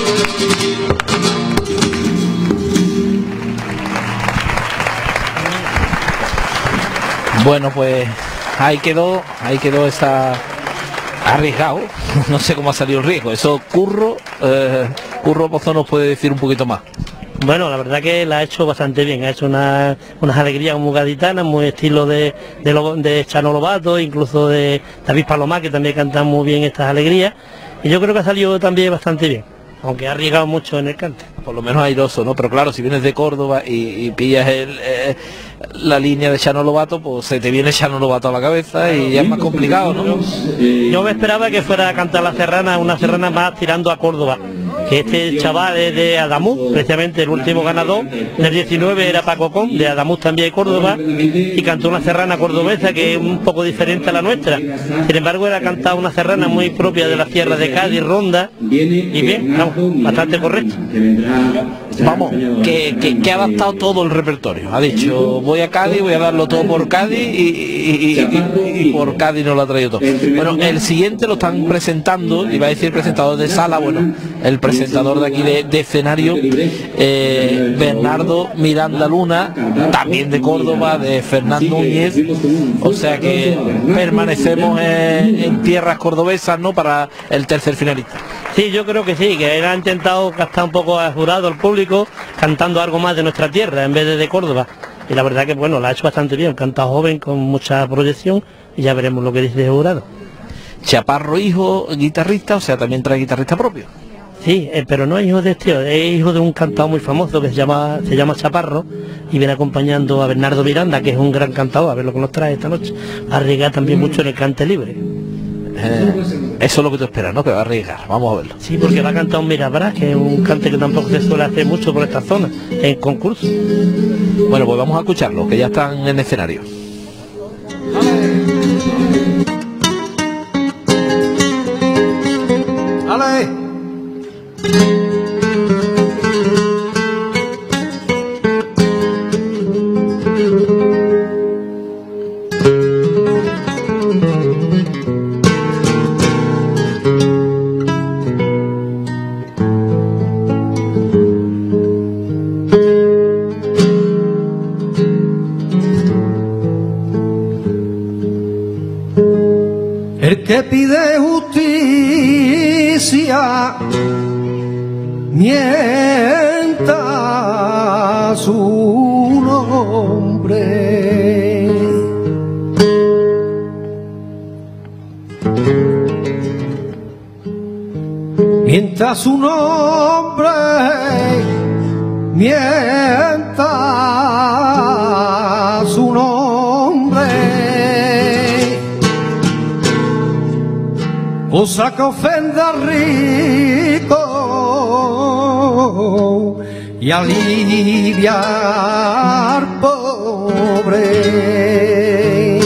Bueno, pues ahí quedó, ahí quedó esa arriesgado, no sé cómo ha salido el riesgo, eso Curro, eh, Curro Pozo nos puede decir un poquito más. Bueno, la verdad que la ha hecho bastante bien, ha hecho una, unas alegrías muy gaditanas, muy estilo de, de, Lo, de Chano Lobato, incluso de David Palomar, que también cantan muy bien estas alegrías, y yo creo que ha salido también bastante bien, aunque ha arriesgado mucho en el cante. Por lo menos airoso, ¿no? Pero claro, si vienes de Córdoba y, y pillas el, eh, la línea de Chano Lobato, pues se te viene Chano Lobato a la cabeza y ya es más complicado, ¿no? Yo me esperaba que fuera a cantar la serrana, una serrana más tirando a Córdoba, que este chaval es de Adamuz, precisamente el último ganador del diecinueve era Paco Con, de Adamuz también de Córdoba, y cantó una serrana cordobesa que es un poco diferente a la nuestra. Sin embargo, era cantar una serrana muy propia de la sierra de Cádiz, Ronda, y bien, vamos, bastante correcto. Vamos, que, que, que ha adaptado todo el repertorio. Ha dicho, voy a Cádiz, voy a darlo todo por Cádiz y, y, y, y por Cádiz no lo ha traído todo. Bueno, el siguiente lo están presentando, iba a decir presentador de sala, bueno, el presentador de aquí de, de escenario, eh, Bernardo Miranda Luna, también de Córdoba, de Fernando Núñez, o sea que permanecemos en, en tierras cordobesas, ¿no?, para el tercer finalista. Sí, yo creo que sí, que él ha intentado gastar un poco a jurado al público, cantando algo más de nuestra tierra en vez de de Córdoba. Y la verdad que bueno, la ha hecho bastante bien, canta joven con mucha proyección y ya veremos lo que dice el jurado. Chaparro, hijo, guitarrista, o sea, también trae guitarrista propio. Sí, eh, pero no es hijo de este, es hijo de un cantador muy famoso que se llama, se llama Chaparro y viene acompañando a Bernardo Miranda, que es un gran cantador, a ver lo que nos trae esta noche. Arriesga también mucho en el cante libre. Eh, eso es lo que tú esperas, ¿no? Que va a arriesgar, vamos a verlo. Sí, porque va a cantar un Mirabras, que es un cante que tampoco se suele hacer mucho por esta zona, en concurso. Bueno, pues vamos a escucharlo, que ya están en escenario. ¡Ale! justicia mienta su nombre. Mienta su nombre, mienta su nombre, cosa que ofenda al rico y alivia al pobre.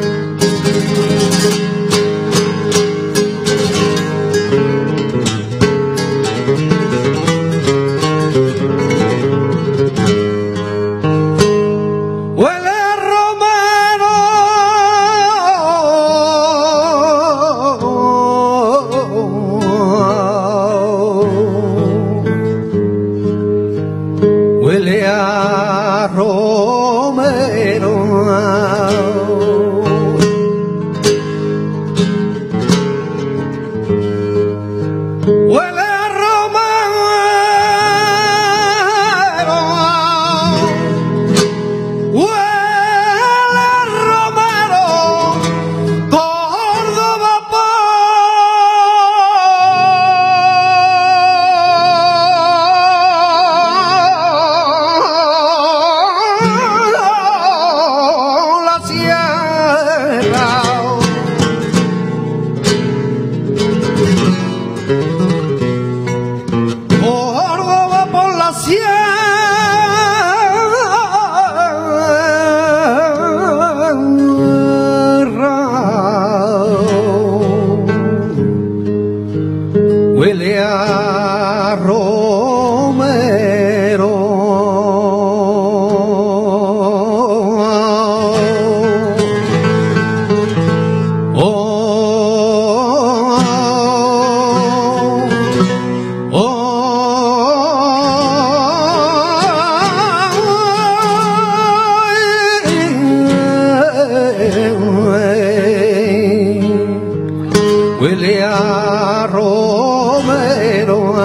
Huele a romero.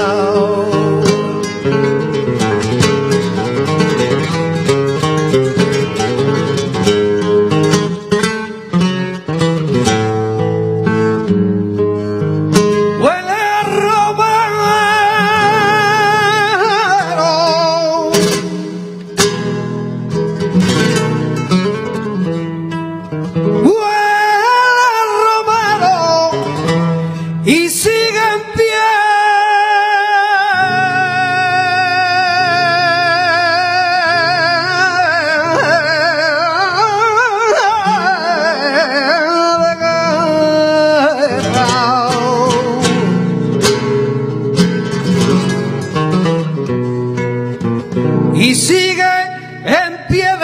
Y sigue en pie de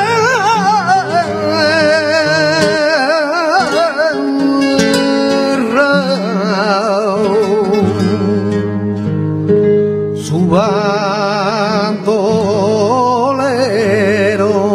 guerra, su bandolero.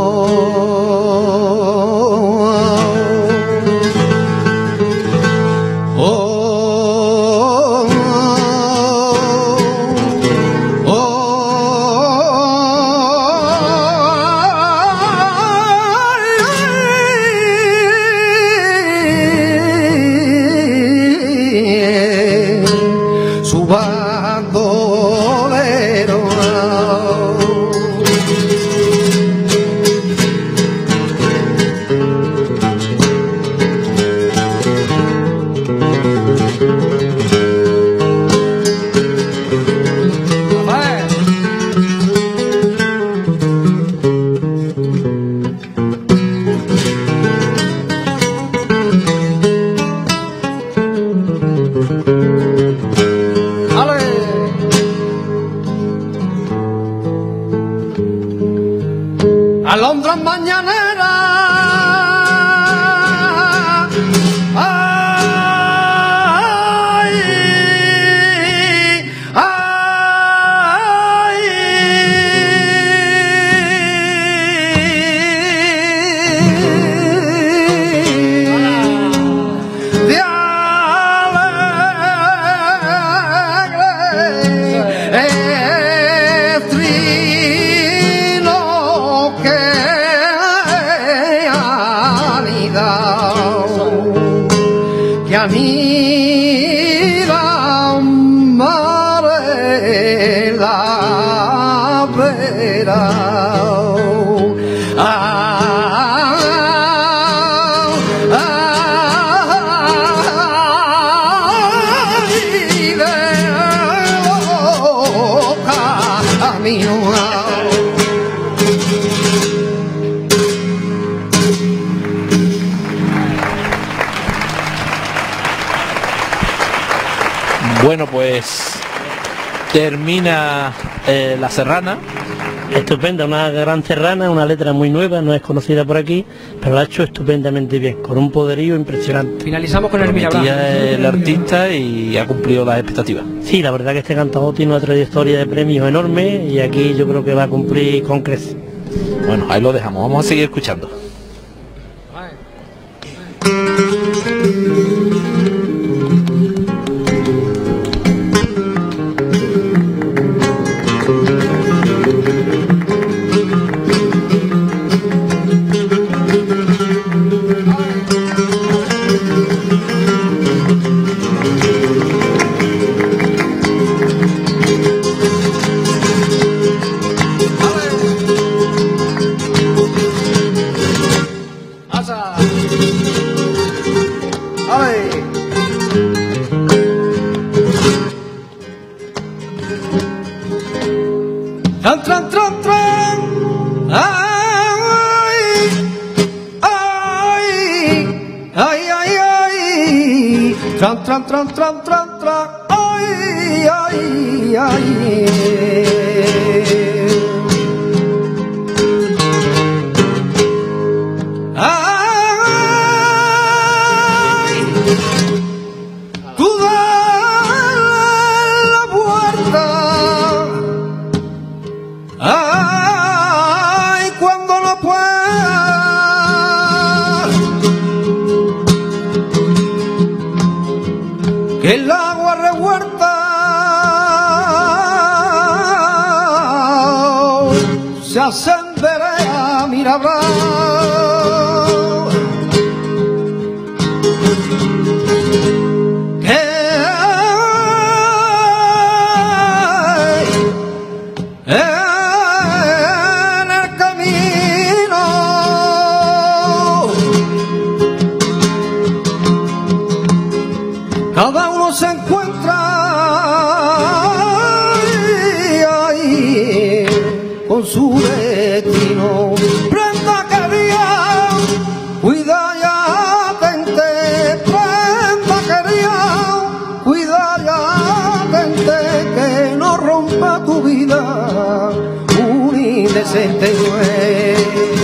Su bandolero. Alondras mañaneras, ay, ay, de será. Ah, ay, de boca a mi Bueno, pues termina eh, la serrana. Estupenda, una gran serrana, una letra muy nueva, no es conocida por aquí, pero la ha hecho estupendamente bien, con un poderío impresionante. Finalizamos con el Mirabal. El artista y ha cumplido las expectativas. Sí, la verdad que este cantador tiene una trayectoria de premios enorme y aquí yo creo que va a cumplir con creces. Bueno, ahí lo dejamos, vamos a seguir escuchando. Tran, tran, tran, tran. Ay, ay, ay, ay, ay. Tran, tran, tran, tran, tran, tran. Ay, ay, ay. Ay, tú dale la puerta. Ay, cuando no pueda, que el agua revuelta se ascenderá, mira, cada uno se encuentra ay, ay, con su destino. Prenda quería, cuida y atente. Prenda quería, cuida y atente, que no rompa tu vida un indecente juez.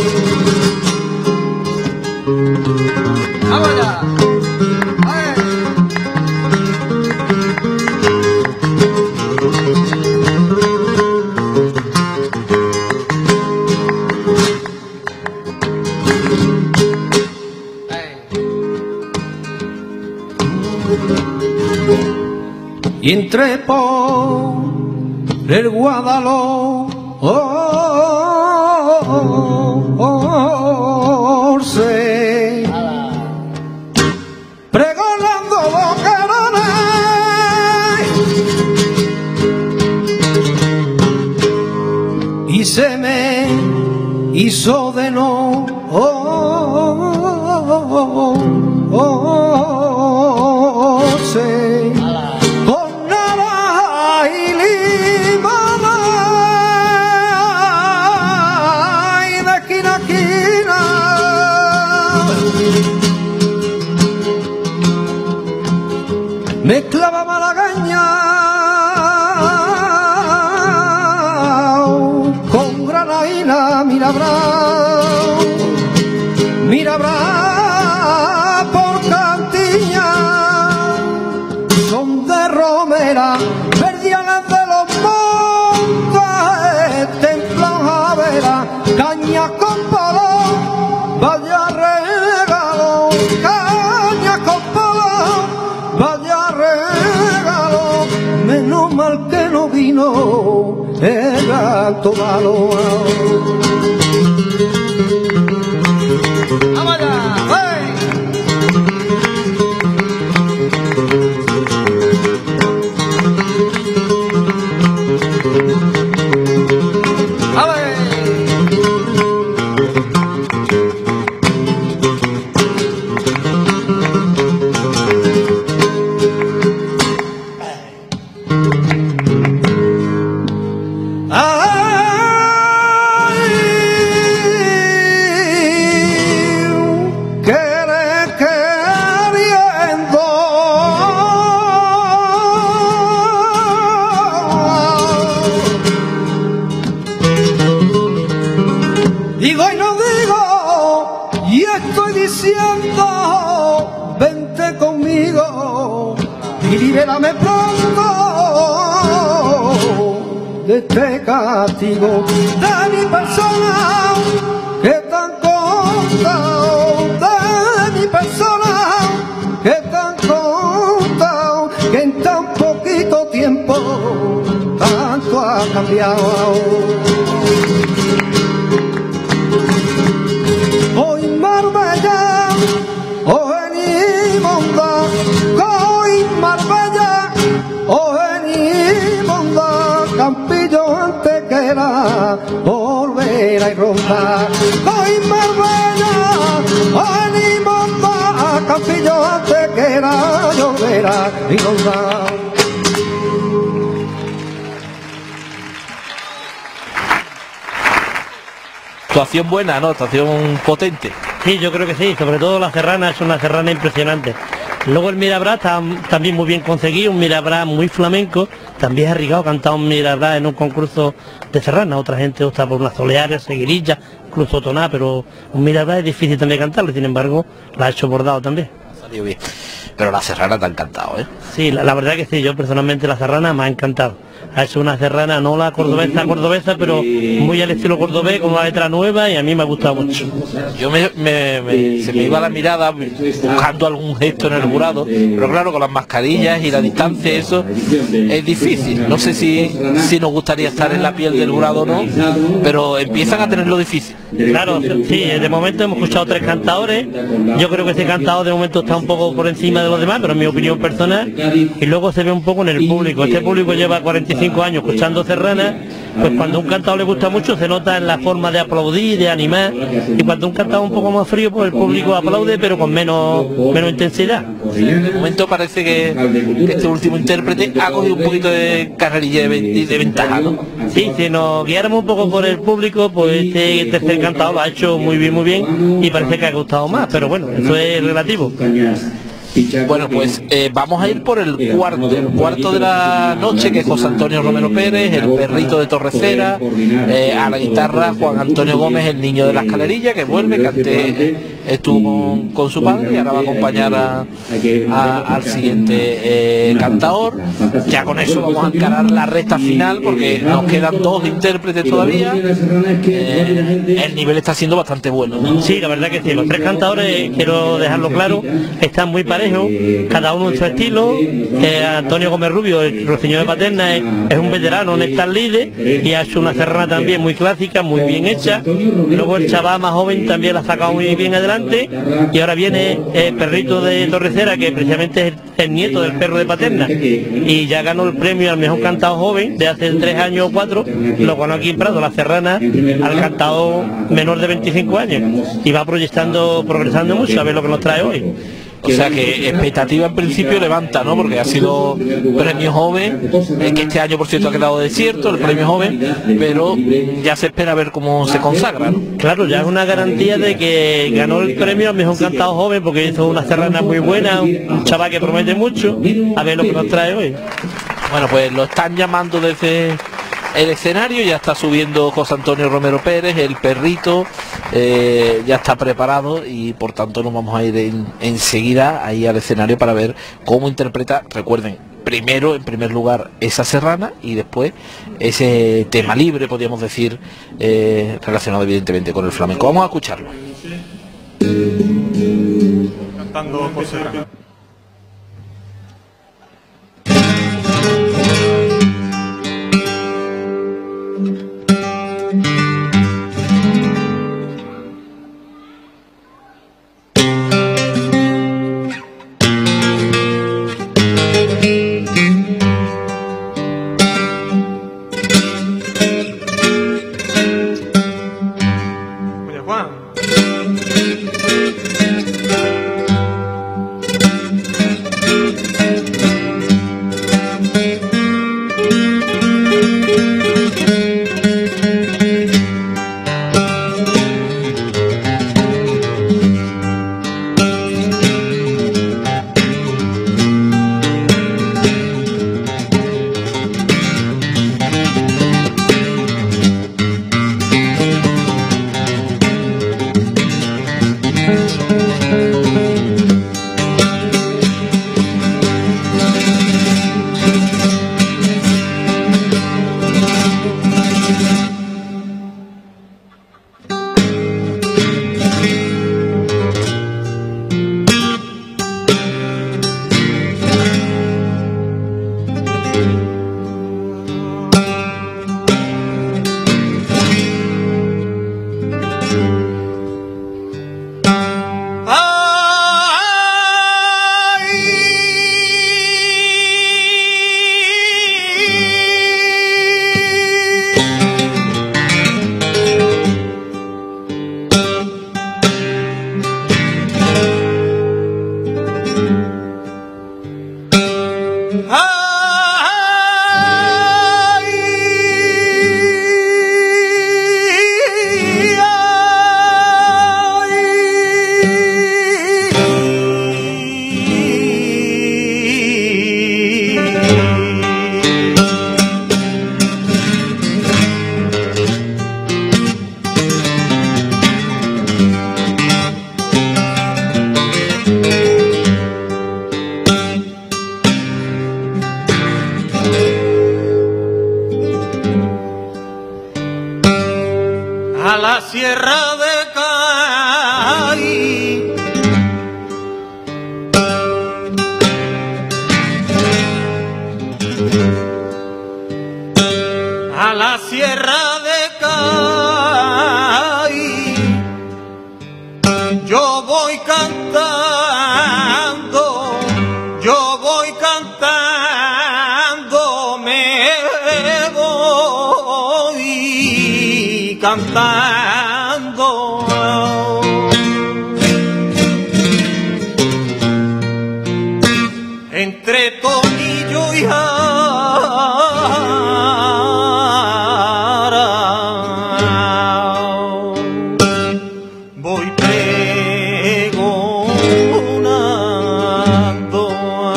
¡Vamos allá! Y entré por el Guadalhorce, pregonando boquerones, y se me hizo de no sé. Mezclaba malagueña con granaína, mira bravo, mira bravo por cantiña, son de romera, verdianas de los montes, templan javera, caña con palo, vaya regalo, caña con palo, vaya regalo, menos mal que no vino el gato malo. ¡Vamos allá! ¡Hey! ¡A ver! de este castigo de mi persona que tan contado, de mi persona que tan contado, que en tan poquito tiempo tanto ha cambiado. Hoy Marbella, hoy en Imonda, hoy Marbella, hoy en Imonda, Campillo antes que era Olvera y Ronda. Hoy Marbella, hoy en Imonda, Campillo antes que era Olvera y Ronda. Actuación buena, ¿no? Actuación potente. Sí, yo creo que sí, sobre todo la serrana es una serrana impresionante. Luego el Mirabrás está también muy bien conseguido, un Mirabrás muy flamenco, también Arrigao ha cantado un Mirabrás en un concurso de serrana, otra gente opta por una solearia, seguirilla, incluso toná, pero un Mirabrás es difícil también cantarlo, sin embargo, la ha hecho bordado también. Ha salido bien, pero la serrana te ha encantado, ¿eh? Sí, la, la verdad que sí, yo personalmente la serrana me ha encantado. Ha hecho una serrana, no la cordobesa, cordobesa, pero muy al estilo cordobés, con una letra nueva y a mí me ha gustado mucho. Yo me, me, me, se me iba la mirada buscando algún gesto en el jurado, pero claro, con las mascarillas y la distancia, eso es difícil. No sé si, si nos gustaría estar en la piel del jurado o no, pero empiezan a tenerlo difícil. Claro, sí, de momento hemos escuchado tres cantadores, yo creo que este cantador de momento está un poco por encima de los demás, pero en mi opinión personal, y luego se ve un poco en el público. Este público lleva cuarenta y cinco años escuchando serrana, pues cuando a un cantador le gusta mucho se nota en la forma de aplaudir, de animar, y cuando un cantador un poco más frío, pues el público aplaude pero con menos menos intensidad. De momento parece que, que este último intérprete ha cogido un poquito de carrerilla de, de ventaja, ¿no? Sí, si nos guiáramos un poco por el público, pues este tercer cantador lo ha hecho muy bien, muy bien, y parece que ha gustado más, pero bueno, eso es relativo. Bueno, pues eh, vamos a ir por el cuarto, el cuarto de la noche, que es José Antonio Romero Pérez, el perrito de Torrecera, eh, a la guitarra Juan Antonio Gómez, el niño de la escalerilla, que vuelve, que antes estuvo con, con su padre y ahora va a acompañar a, a, al siguiente eh, cantador. Ya con eso vamos a encarar la recta final, porque nos quedan dos intérpretes todavía. Eh, el nivel está siendo bastante bueno, ¿no? Sí, la verdad que sí, los tres cantadores, quiero dejarlo claro, están muy parejo, cada uno en su estilo. eh, Antonio Gómez Rubio, el ruiseñor de Paterna, es, es un veterano, un star líder, y ha hecho una serrana también muy clásica, muy bien hecha. Luego el chaval más joven también la ha sacado muy bien adelante, y ahora viene el perrito de Torrecera, que precisamente es el, el nieto del perro de Paterna, y ya ganó el premio al mejor cantado joven de hace tres años o cuatro, lo ganó aquí en Prado, la serrana, al cantado menor de veinticinco años, y va proyectando, progresando mucho, a ver lo que nos trae hoy. O sea que expectativa en principio levanta, ¿no? Porque ha sido premio joven, eh, que este año por cierto ha quedado desierto, el premio joven, pero ya se espera ver cómo se consagra, ¿no? Claro, ya es una garantía de que ganó el premio al mejor cantado joven, porque hizo una serrana muy buena, un chaval que promete mucho, a ver lo que nos trae hoy. Bueno, pues lo están llamando desde el escenario, ya está subiendo José Antonio Romero Pérez, el perrito, eh, ya está preparado, y por tanto nos vamos a ir en, enseguida ahí al escenario para ver cómo interpreta. Recuerden, primero, en primer lugar, esa serrana, y después ese tema libre, podríamos decir, eh, relacionado evidentemente con el flamenco. Vamos a escucharlo. Cantando José. Juan. la sierra de Cádiz. A la sierra de Cádiz yo voy cantando, yo voy cantando, me voy cantando. Entre Tomillo y Jara voy pregonando.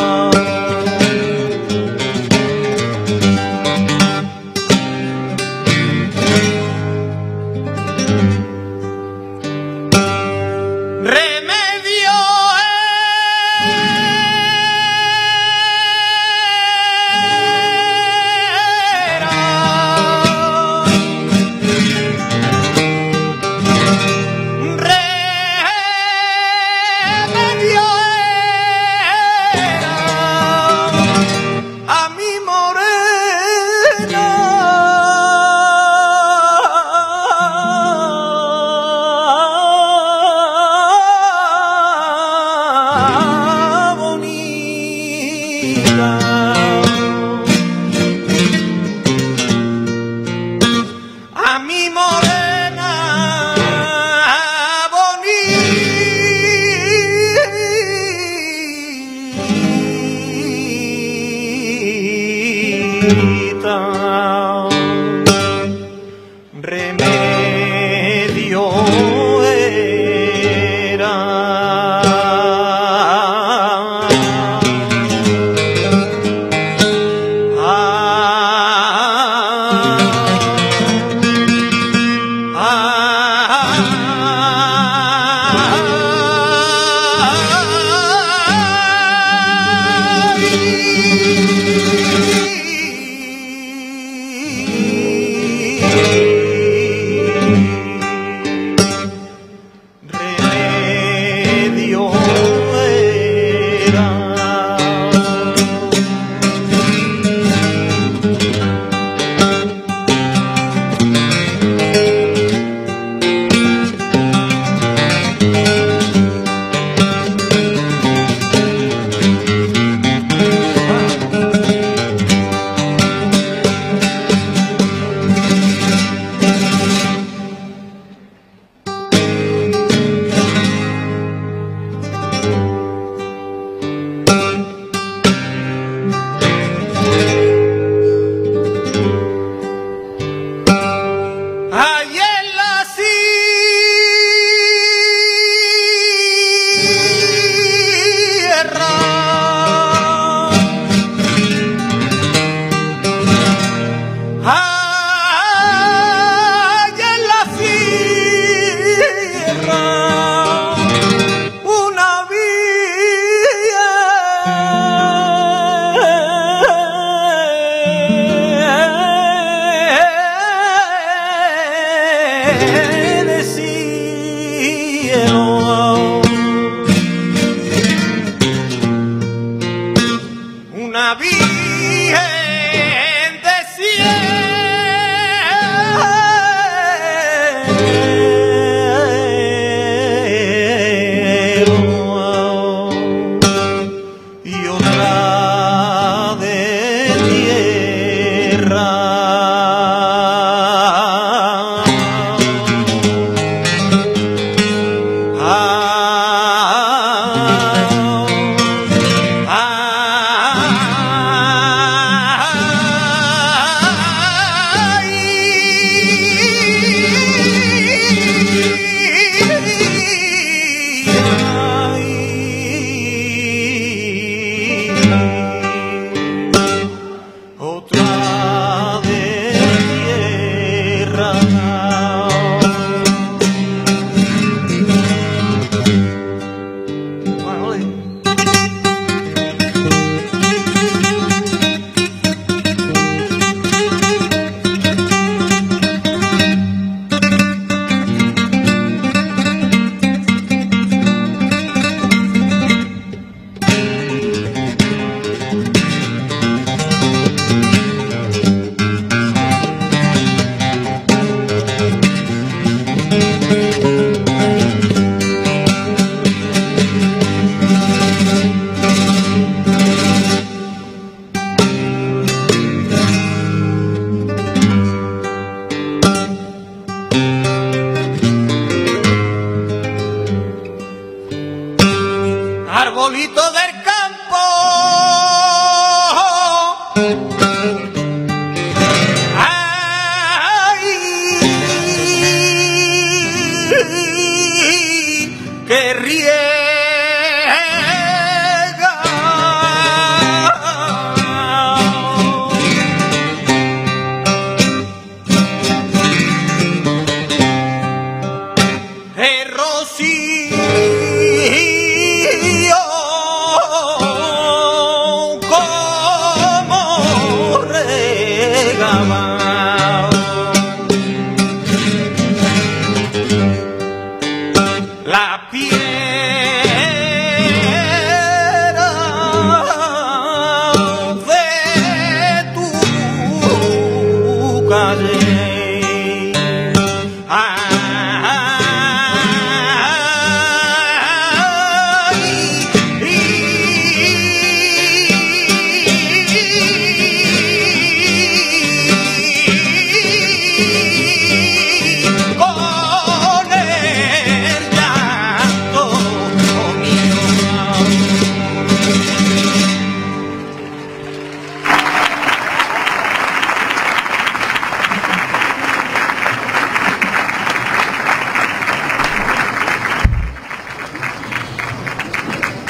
Remedio a mi morena bonita, remedio era. Remedio era. Ahí en la sierra ahí en la sierra una de cielo, una virgen de cielo y otra de tierra. Otra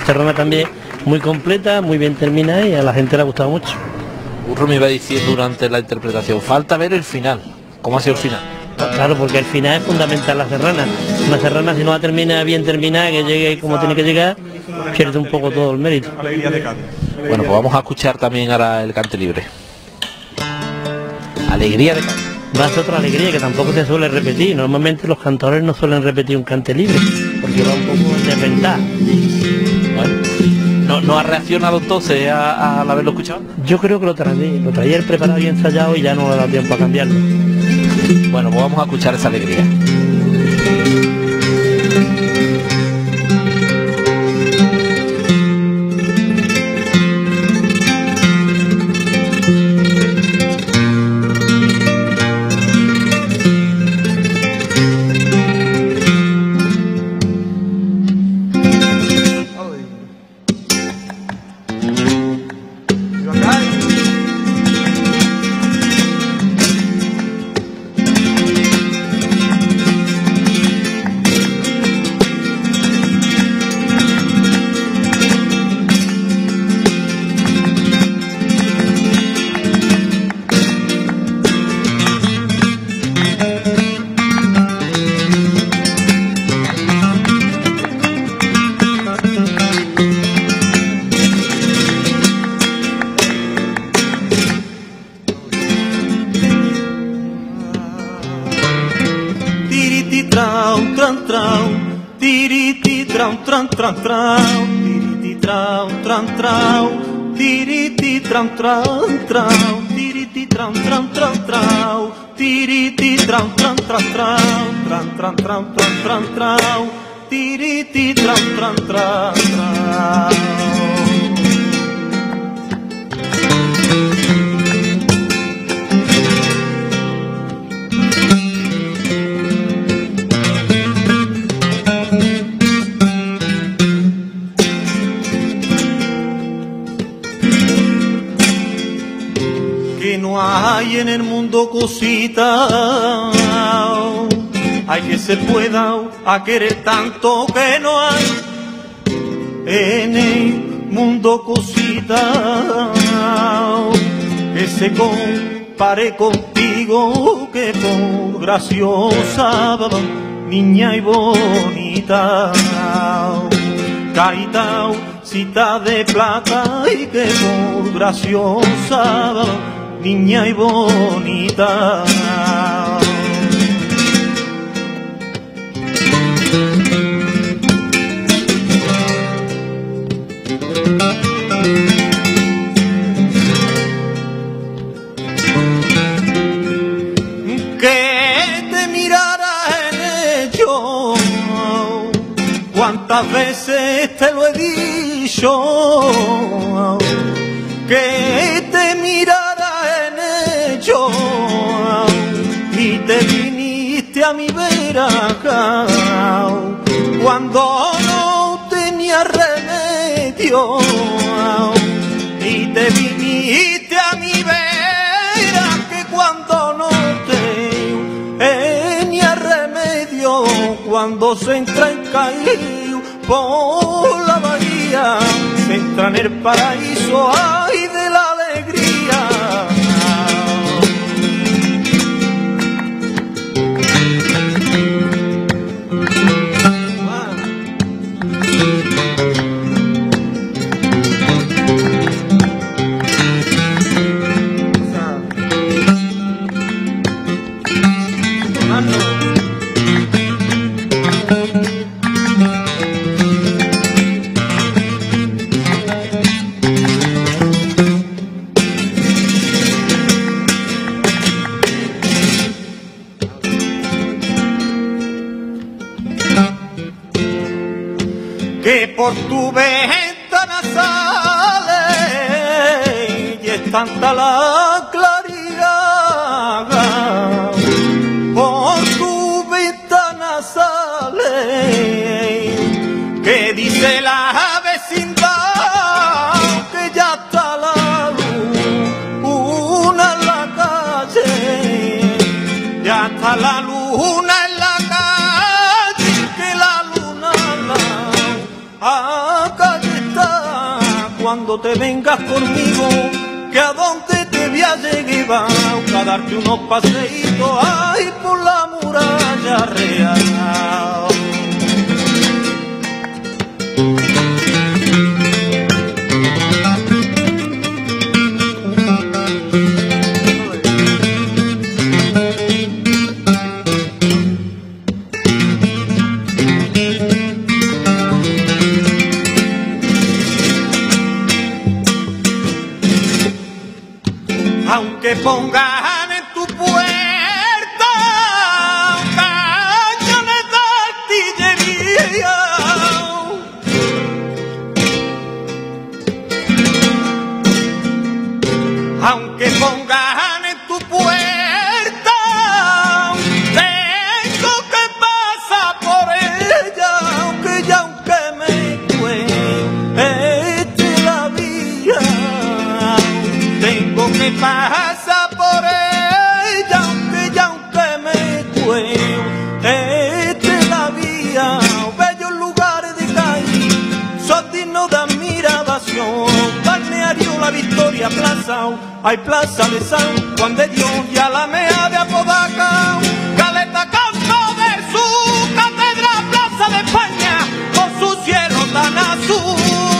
Serrana también muy completa, muy bien terminada y a la gente le ha gustado mucho. Burro me iba diciendo durante la interpretación, falta ver el final. ¿Cómo ha sido el final? Claro, porque el final es fundamental la serrana. Una serrana, si no la termina bien terminada, que llegue como tiene que llegar, pierde un poco todo el mérito. Bueno, pues vamos a escuchar también ahora el cante libre. Alegría de Cádiz. Va a ser otra alegría que tampoco se suele repetir. Normalmente los cantadores no suelen repetir un cante libre, porque va un poco en desventaja. Bueno, ¿no, ¿no ha reaccionado entonces a, a, al haberlo escuchado? Yo creo que lo traía, lo traía el preparado y ensayado y ya no le ha dado tiempo a cambiarlo. Bueno, pues vamos a escuchar esa alegría. Tran tran trau, tiriti trau tran trau, tiriti tran tran trau, tiriti tran tran tran trau, tiriti tran tran tran trau, tran tran tran tran tran trau, tiriti tran tran tran trau. No hay en el mundo cosita, hay que se pueda a querer tanto que no hay en el mundo cosita que se compare contigo, que por graciosa niña y bonita, carita cita de plata y que por graciosa niña y bonita. Que te mirara en ello, cuántas veces te lo he dicho, que te mirara y te viniste a mi vera cuando no tenía remedio, y te viniste a mi vera que cuando no tenía remedio, cuando se entra en Caío por la bahía, se entra en el paraíso, ay de la alegría. Que por tu ventana sale y es tanta la claridad, por tu ventana sale que dice la vecindad que ya está la luna en la calle, ya está la luna en la calle, que la luna la a calle cuando te vengas conmigo, que a donde te voy a llevar, a darte unos paseitos, ay, por la muralla real. Aunque pongan en tu puerta cañones de artillería, aunque pongan en tu puerta, tengo que pasar por ella, aunque ya aunque me cueste la vía, tengo que pasar por ella, aunque ya aunque me cueste la vía. Bellos lugares de calle, son dignos de admiración. Balneario La Victoria, Plaza, hay Plaza de San Juan de Dios y Alameda de Apodaca, Caleta Campo de su catedral, Plaza de España, con su cielo tan azul.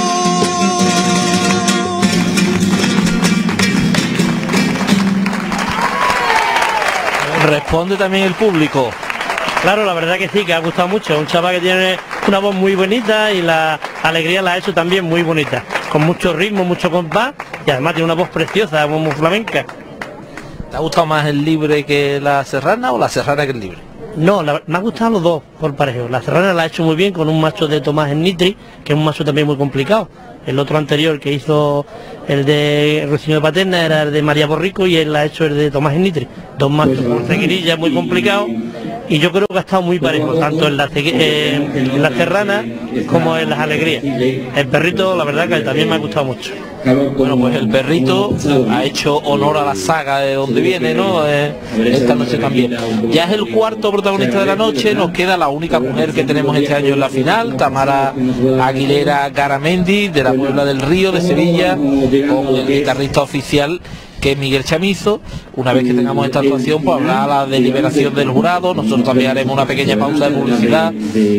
Responde también el público. Claro, la verdad que sí, que ha gustado mucho. Un chaval que tiene una voz muy bonita y la alegría la ha hecho también muy bonita, con mucho ritmo, mucho compás, y además tiene una voz preciosa, muy flamenca. ¿Te ha gustado más el libre que la serrana o la serrana que el libre? No, la, me ha gustado los dos por parejo. La serrana la ha hecho muy bien con un macho de Tomás en Nitri, que es un macho también muy complicado. El otro anterior que hizo el de Ruiseñor de Paterna era el de María Borrico y él ha hecho el de Tomás en Nitri. Dos machos por seguirilla muy complicados, y yo creo que ha estado muy parejo, tanto en la, eh, en la serrana como en las alegrías. El perrito, la verdad que también me ha gustado mucho. Bueno, pues el perrito ha hecho honor a la saga de donde viene, ¿no? Eh, esta noche también. Ya es el cuarto protagonista de la noche, nos queda la única mujer que tenemos este año en la final, Tamara Aguilera Garamendi, de la Puebla del Río, de Sevilla, con el guitarrista oficial, que es Miguel Chamizo. Una vez que tengamos esta actuación, pues habrá la deliberación del jurado. Nosotros también haremos una pequeña pausa de publicidad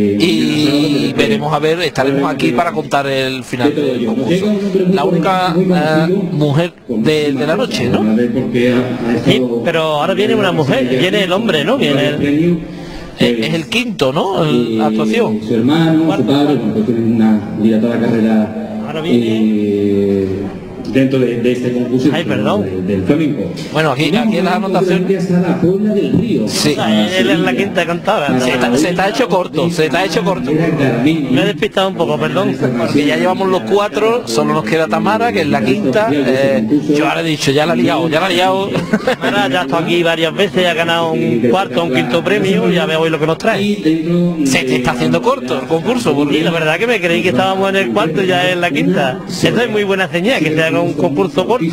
y veremos a ver, estaremos aquí para contar el final del concurso. La única uh, mujer de, de la noche, ¿no? Sí, pero ahora viene una mujer, viene el hombre, ¿no? Viene el... Es el quinto, ¿no? La actuación. Su hermano, su padre, cuando tienen una dilatada carrera. Ahora viene... Eh, dentro de, de este concurso. Ay, perdón. De, del flamenco. Bueno, aquí, aquí en las anotaciones está la Puebla del Río. Sí. Él es la quinta cantada. Se está, se está hecho corto, se está hecho corto. Me he despistado un poco, perdón. Porque ya llevamos los cuatro, solo nos queda Tamara, que es la quinta. Eh, yo ahora he dicho, ya la he liado, ya la he liado. Tamara ya ha estado aquí varias veces, ha ganado un cuarto, un quinto premio, ya veo hoy lo que nos trae. Se te está haciendo corto el concurso. Y la verdad que me creí que estábamos en el cuarto y ya en la quinta. Eso es muy buena señal, que se haga un concurso corto.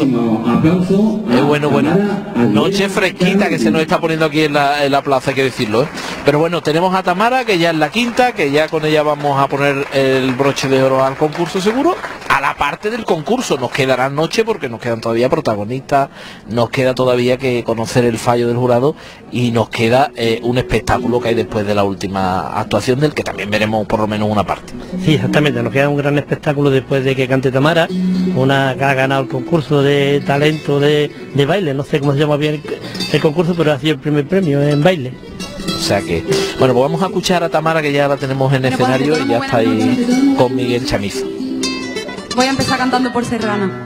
Es bueno, bueno. Noche fresquita que se nos está poniendo aquí en la, en la plaza, hay que decirlo, ¿eh? Pero bueno, tenemos a Tamara, que ya es la quinta, que ya con ella vamos a poner el broche de oro al concurso seguro. A la parte del concurso nos quedará noche, porque nos quedan todavía protagonistas, nos queda todavía que conocer el fallo del jurado, y nos queda eh, un espectáculo que hay después de la última actuación, del que también veremos por lo menos una parte. Sí, exactamente, nos queda un gran espectáculo después de que cante Tamara, una que ha ganado el concurso de talento de, de baile, no sé cómo se llama bien el, el concurso, pero ha sido el primer premio en baile. O sea que, bueno, pues vamos a escuchar a Tamara, que ya la tenemos en escenario y ya está ahí con Miguel Chamizo. Voy a empezar cantando por Serrana.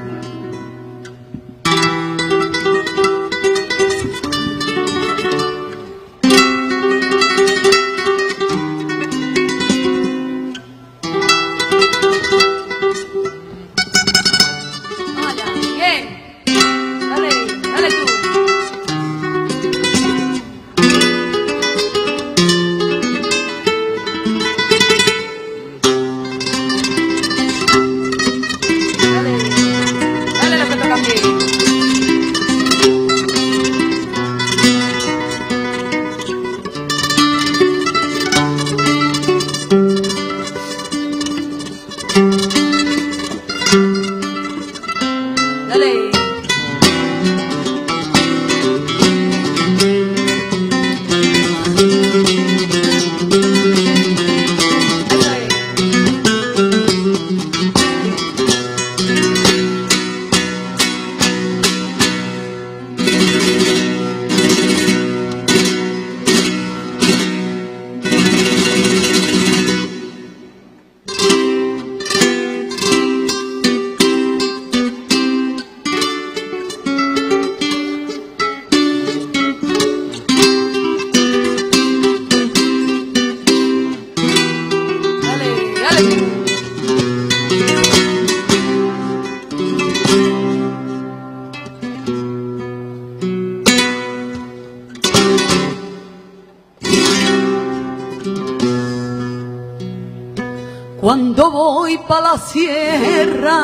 Dale. cuando voy pa' la sierra,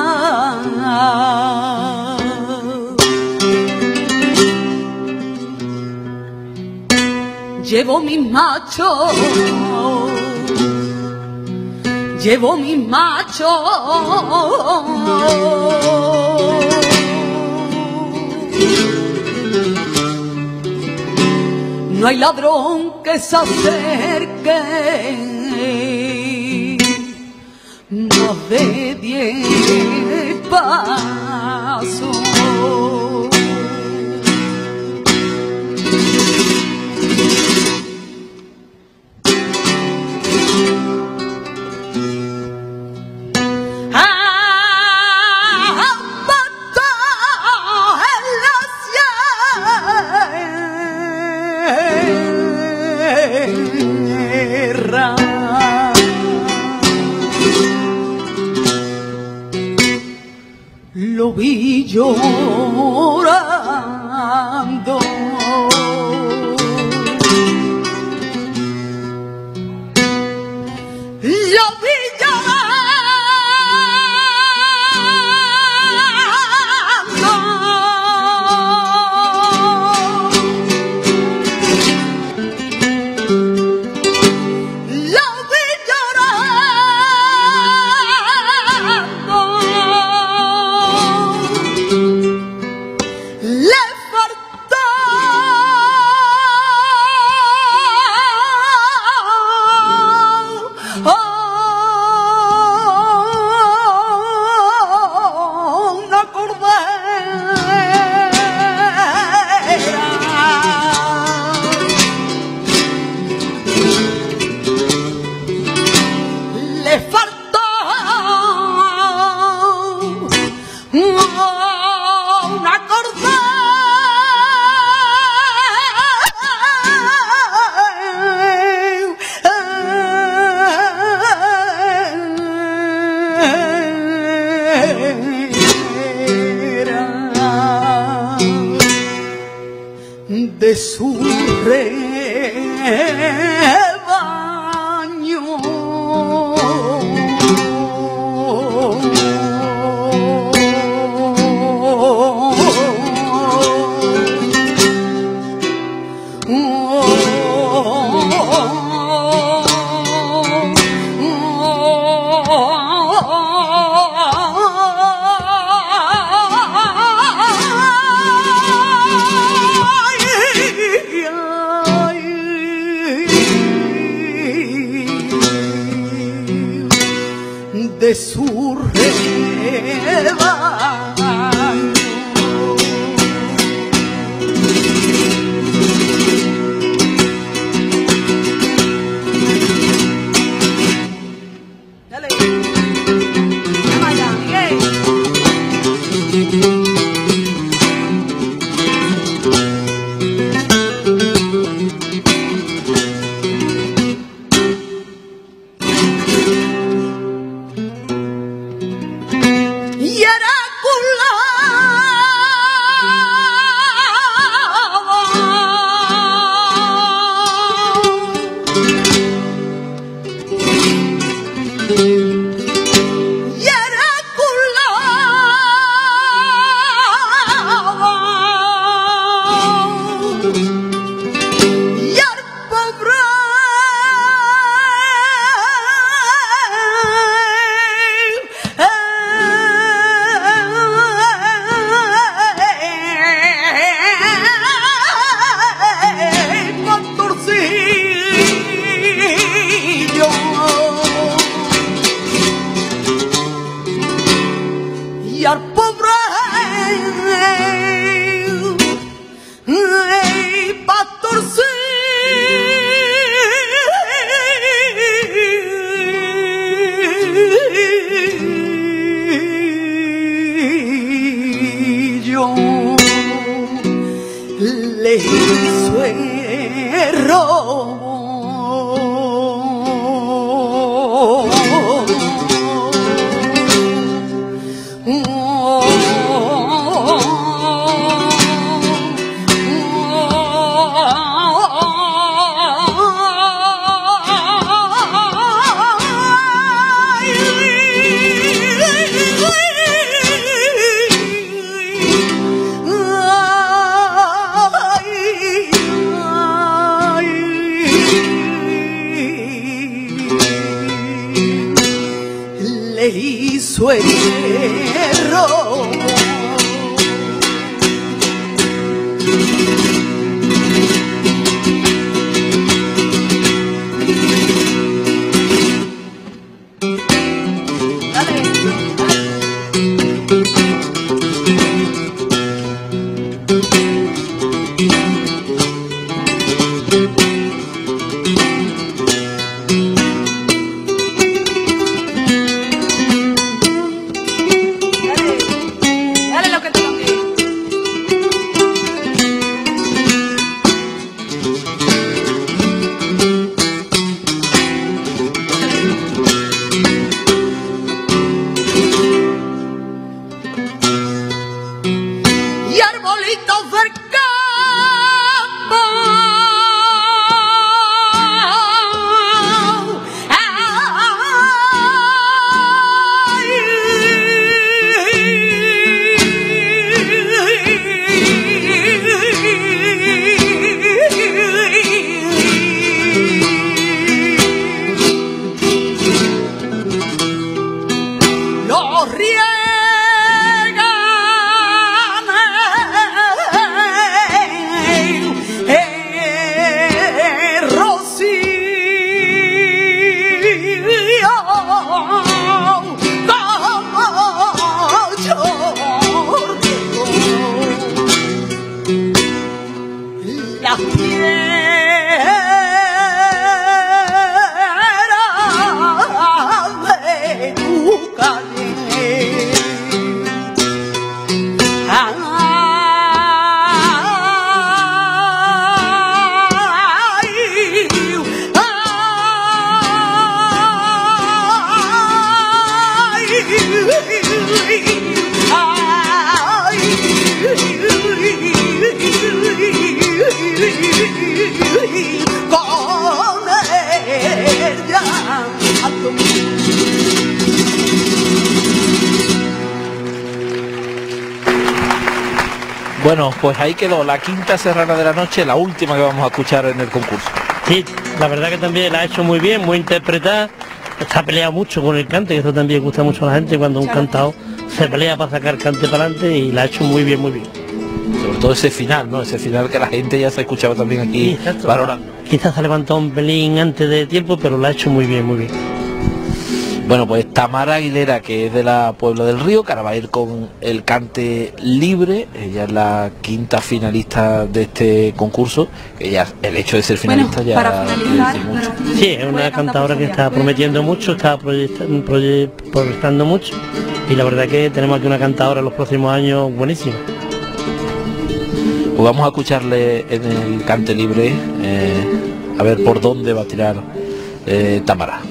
llevo mis machos, llevo mis machos, no hay ladrón que se acerque más de diez pasos. Lo vi llorando, lo vi llorando, lo vi llorando. Le faltó una cordera, le faltó una cordera. De su rebaño, de su rebaño. Dale. Llama allá, Miguel. Y era y al pobre pastorcillo le hizo el robo. Ay, suegro. Bueno, pues ahí quedó la quinta serrana de la noche, la última que vamos a escuchar en el concurso. Sí, la verdad que también la ha hecho muy bien, muy interpretada. Está peleado mucho con el cante, que eso también gusta mucho a la gente cuando un cantado se pelea para sacar cante para adelante, y la ha hecho muy bien, muy bien. Sobre todo ese final, ¿no? Ese final que la gente ya se ha escuchado también aquí sí, valorando. Quizás se ha levantado un pelín antes de tiempo, pero la ha hecho muy bien, muy bien. Bueno, pues Tamara Aguilera, que es de la Puebla del Río, que ahora va a ir con el cante libre. Ella es la quinta finalista de este concurso, que ya el hecho de ser finalista bueno, ya para finalizar, mucho. Sí, es una cantadora que está prometiendo mucho, está proyectando, proyectando mucho, y la verdad que tenemos aquí una cantadora en los próximos años buenísima. Pues vamos a escucharle en el cante libre, eh, a ver por dónde va a tirar eh, Tamara.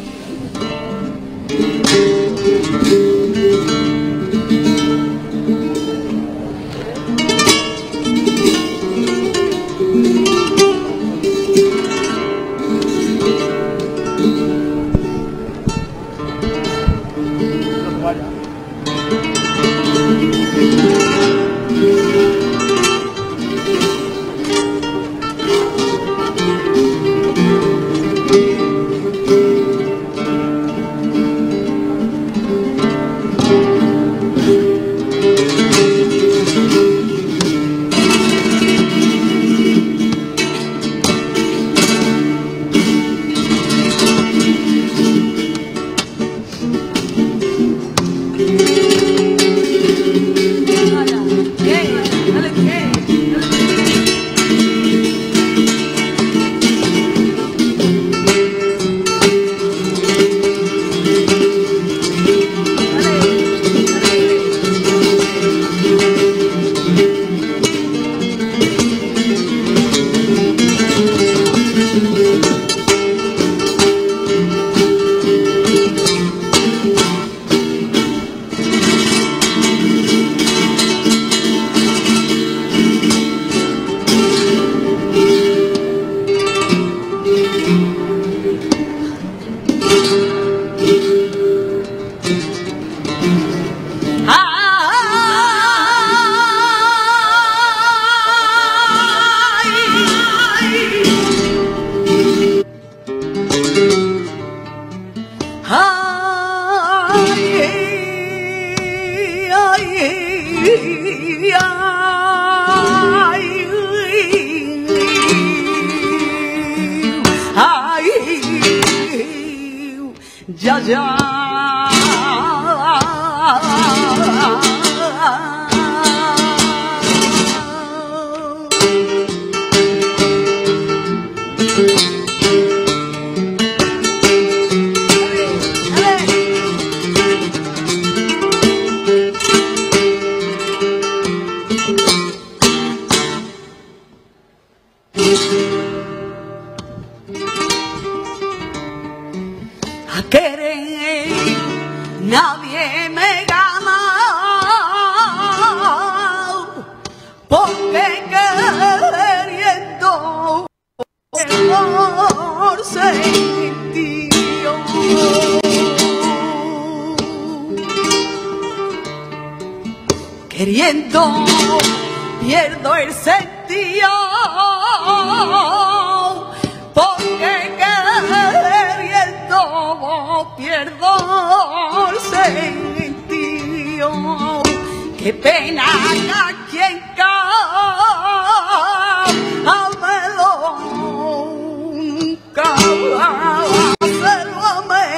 ya, ya. A querer nadie me gana, porque queriendo por sentido, queriendo pierdo el sentido, porque queriendo pierdo el sentido. Qué pena a quien cámelo nunca se lo amé,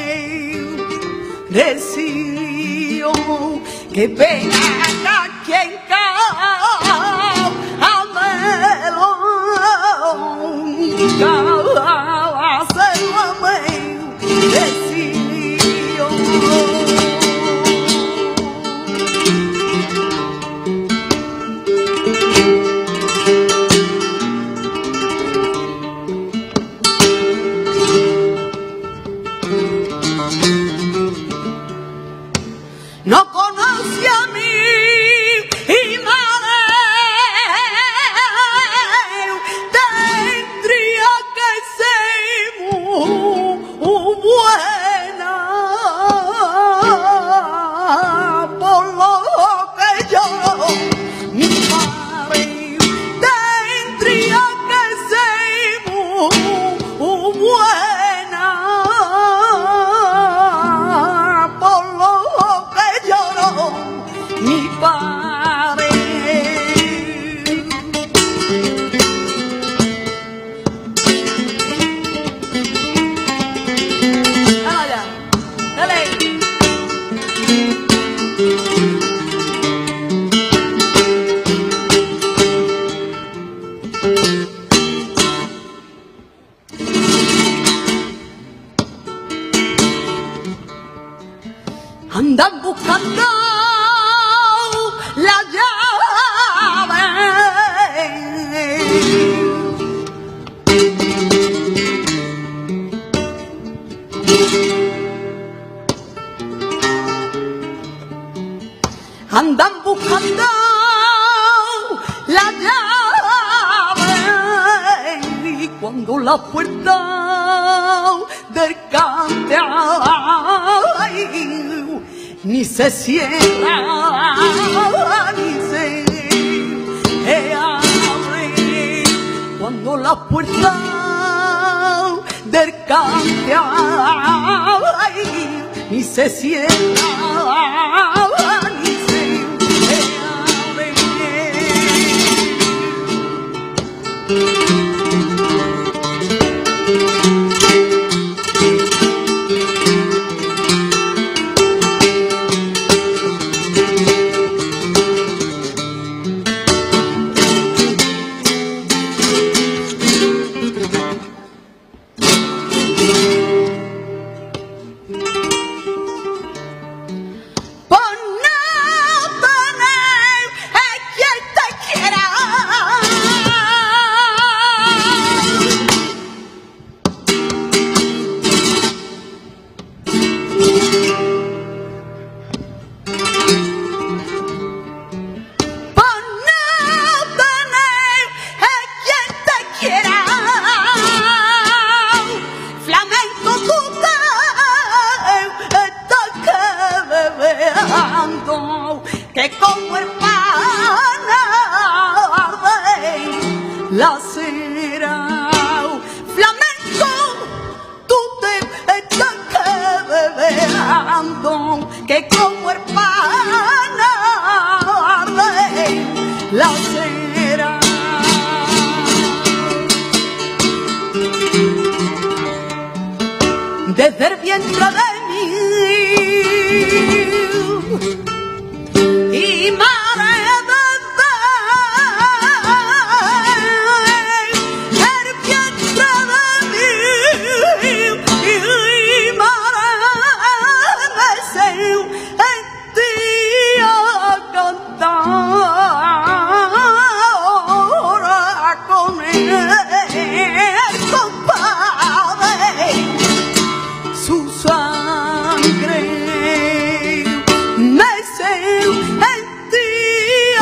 decidió. Qué pena a quien cámelo nunca se lo amé, decidió. No conoce a mí y madre, tendría que ser muy buena, por lo que yo, mi madre, tendría que ser muy buena, por lo que lloró mi padre. Allá, dale. Andan buscando la llave, andan buscando la llave, y cuando la puerta del canteal ni se cierra, ni se abre, cuando la puerta del canteal ni se cierra, ni se abre. Que como el pan arde la cera, flamenco, tú te estás bebeando, que como el pan arde la cera. desde el vientre de mí. Y madre desde el vientre de mí. Y madre me sé en ti a cantar con él, compadre, su sangre me sé en ti a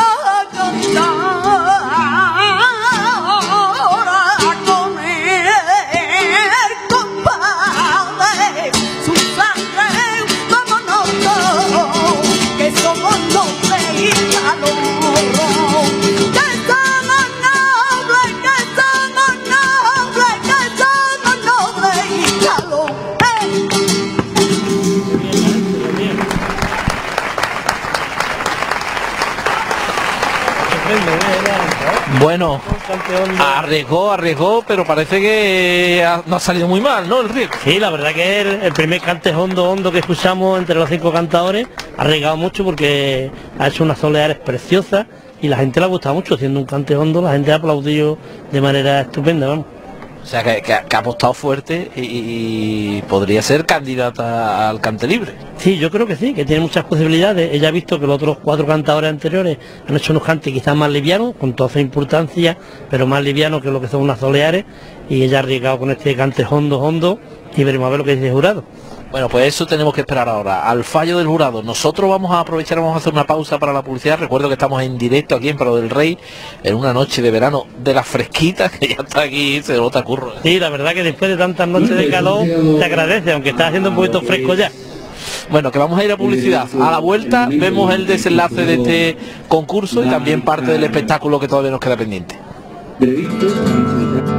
cantar con él, compadre, su sangre, vámonos todos, que somos nobles y calor, que somos nobles, que somos nobles, que somos nobles y calor. Bueno, arriesgó, arriesgó, pero parece que ha- no ha salido muy mal, ¿no? El riesgo. Sí, la verdad que el, el primer cante hondo hondo que escuchamos entre los cinco cantadores ha arriesgado mucho porque ha hecho unas soleares preciosas y la gente le ha gustado mucho, siendo un cante hondo, la gente ha aplaudido de manera estupenda, vamos. O sea, que, que- que ha apostado fuerte y, y podría ser candidata al cante libre. Sí, yo creo que sí, que tiene muchas posibilidades. Ella ha visto que los otros cuatro cantadores anteriores han hecho unos cantes quizás más livianos, con toda su importancia, pero más livianos que lo que son unas soleares, y ella ha arriesgado con este cante hondo hondo y veremos a ver lo que dice el jurado. Bueno, pues eso tenemos que esperar ahora, al fallo del jurado. Nosotros vamos a aprovechar, vamos a hacer una pausa para la publicidad. Recuerdo que estamos en directo aquí en Prado del Rey, en una noche de verano de las fresquitas, que ya está aquí, se nota curro. Sí, la verdad que después de tantas noches de calor, te agradece, aunque está haciendo un poquito fresco ya. Bueno, que vamos a ir a publicidad. A la vuelta vemos el desenlace de este concurso y también parte del espectáculo que todavía nos queda pendiente. Previsto.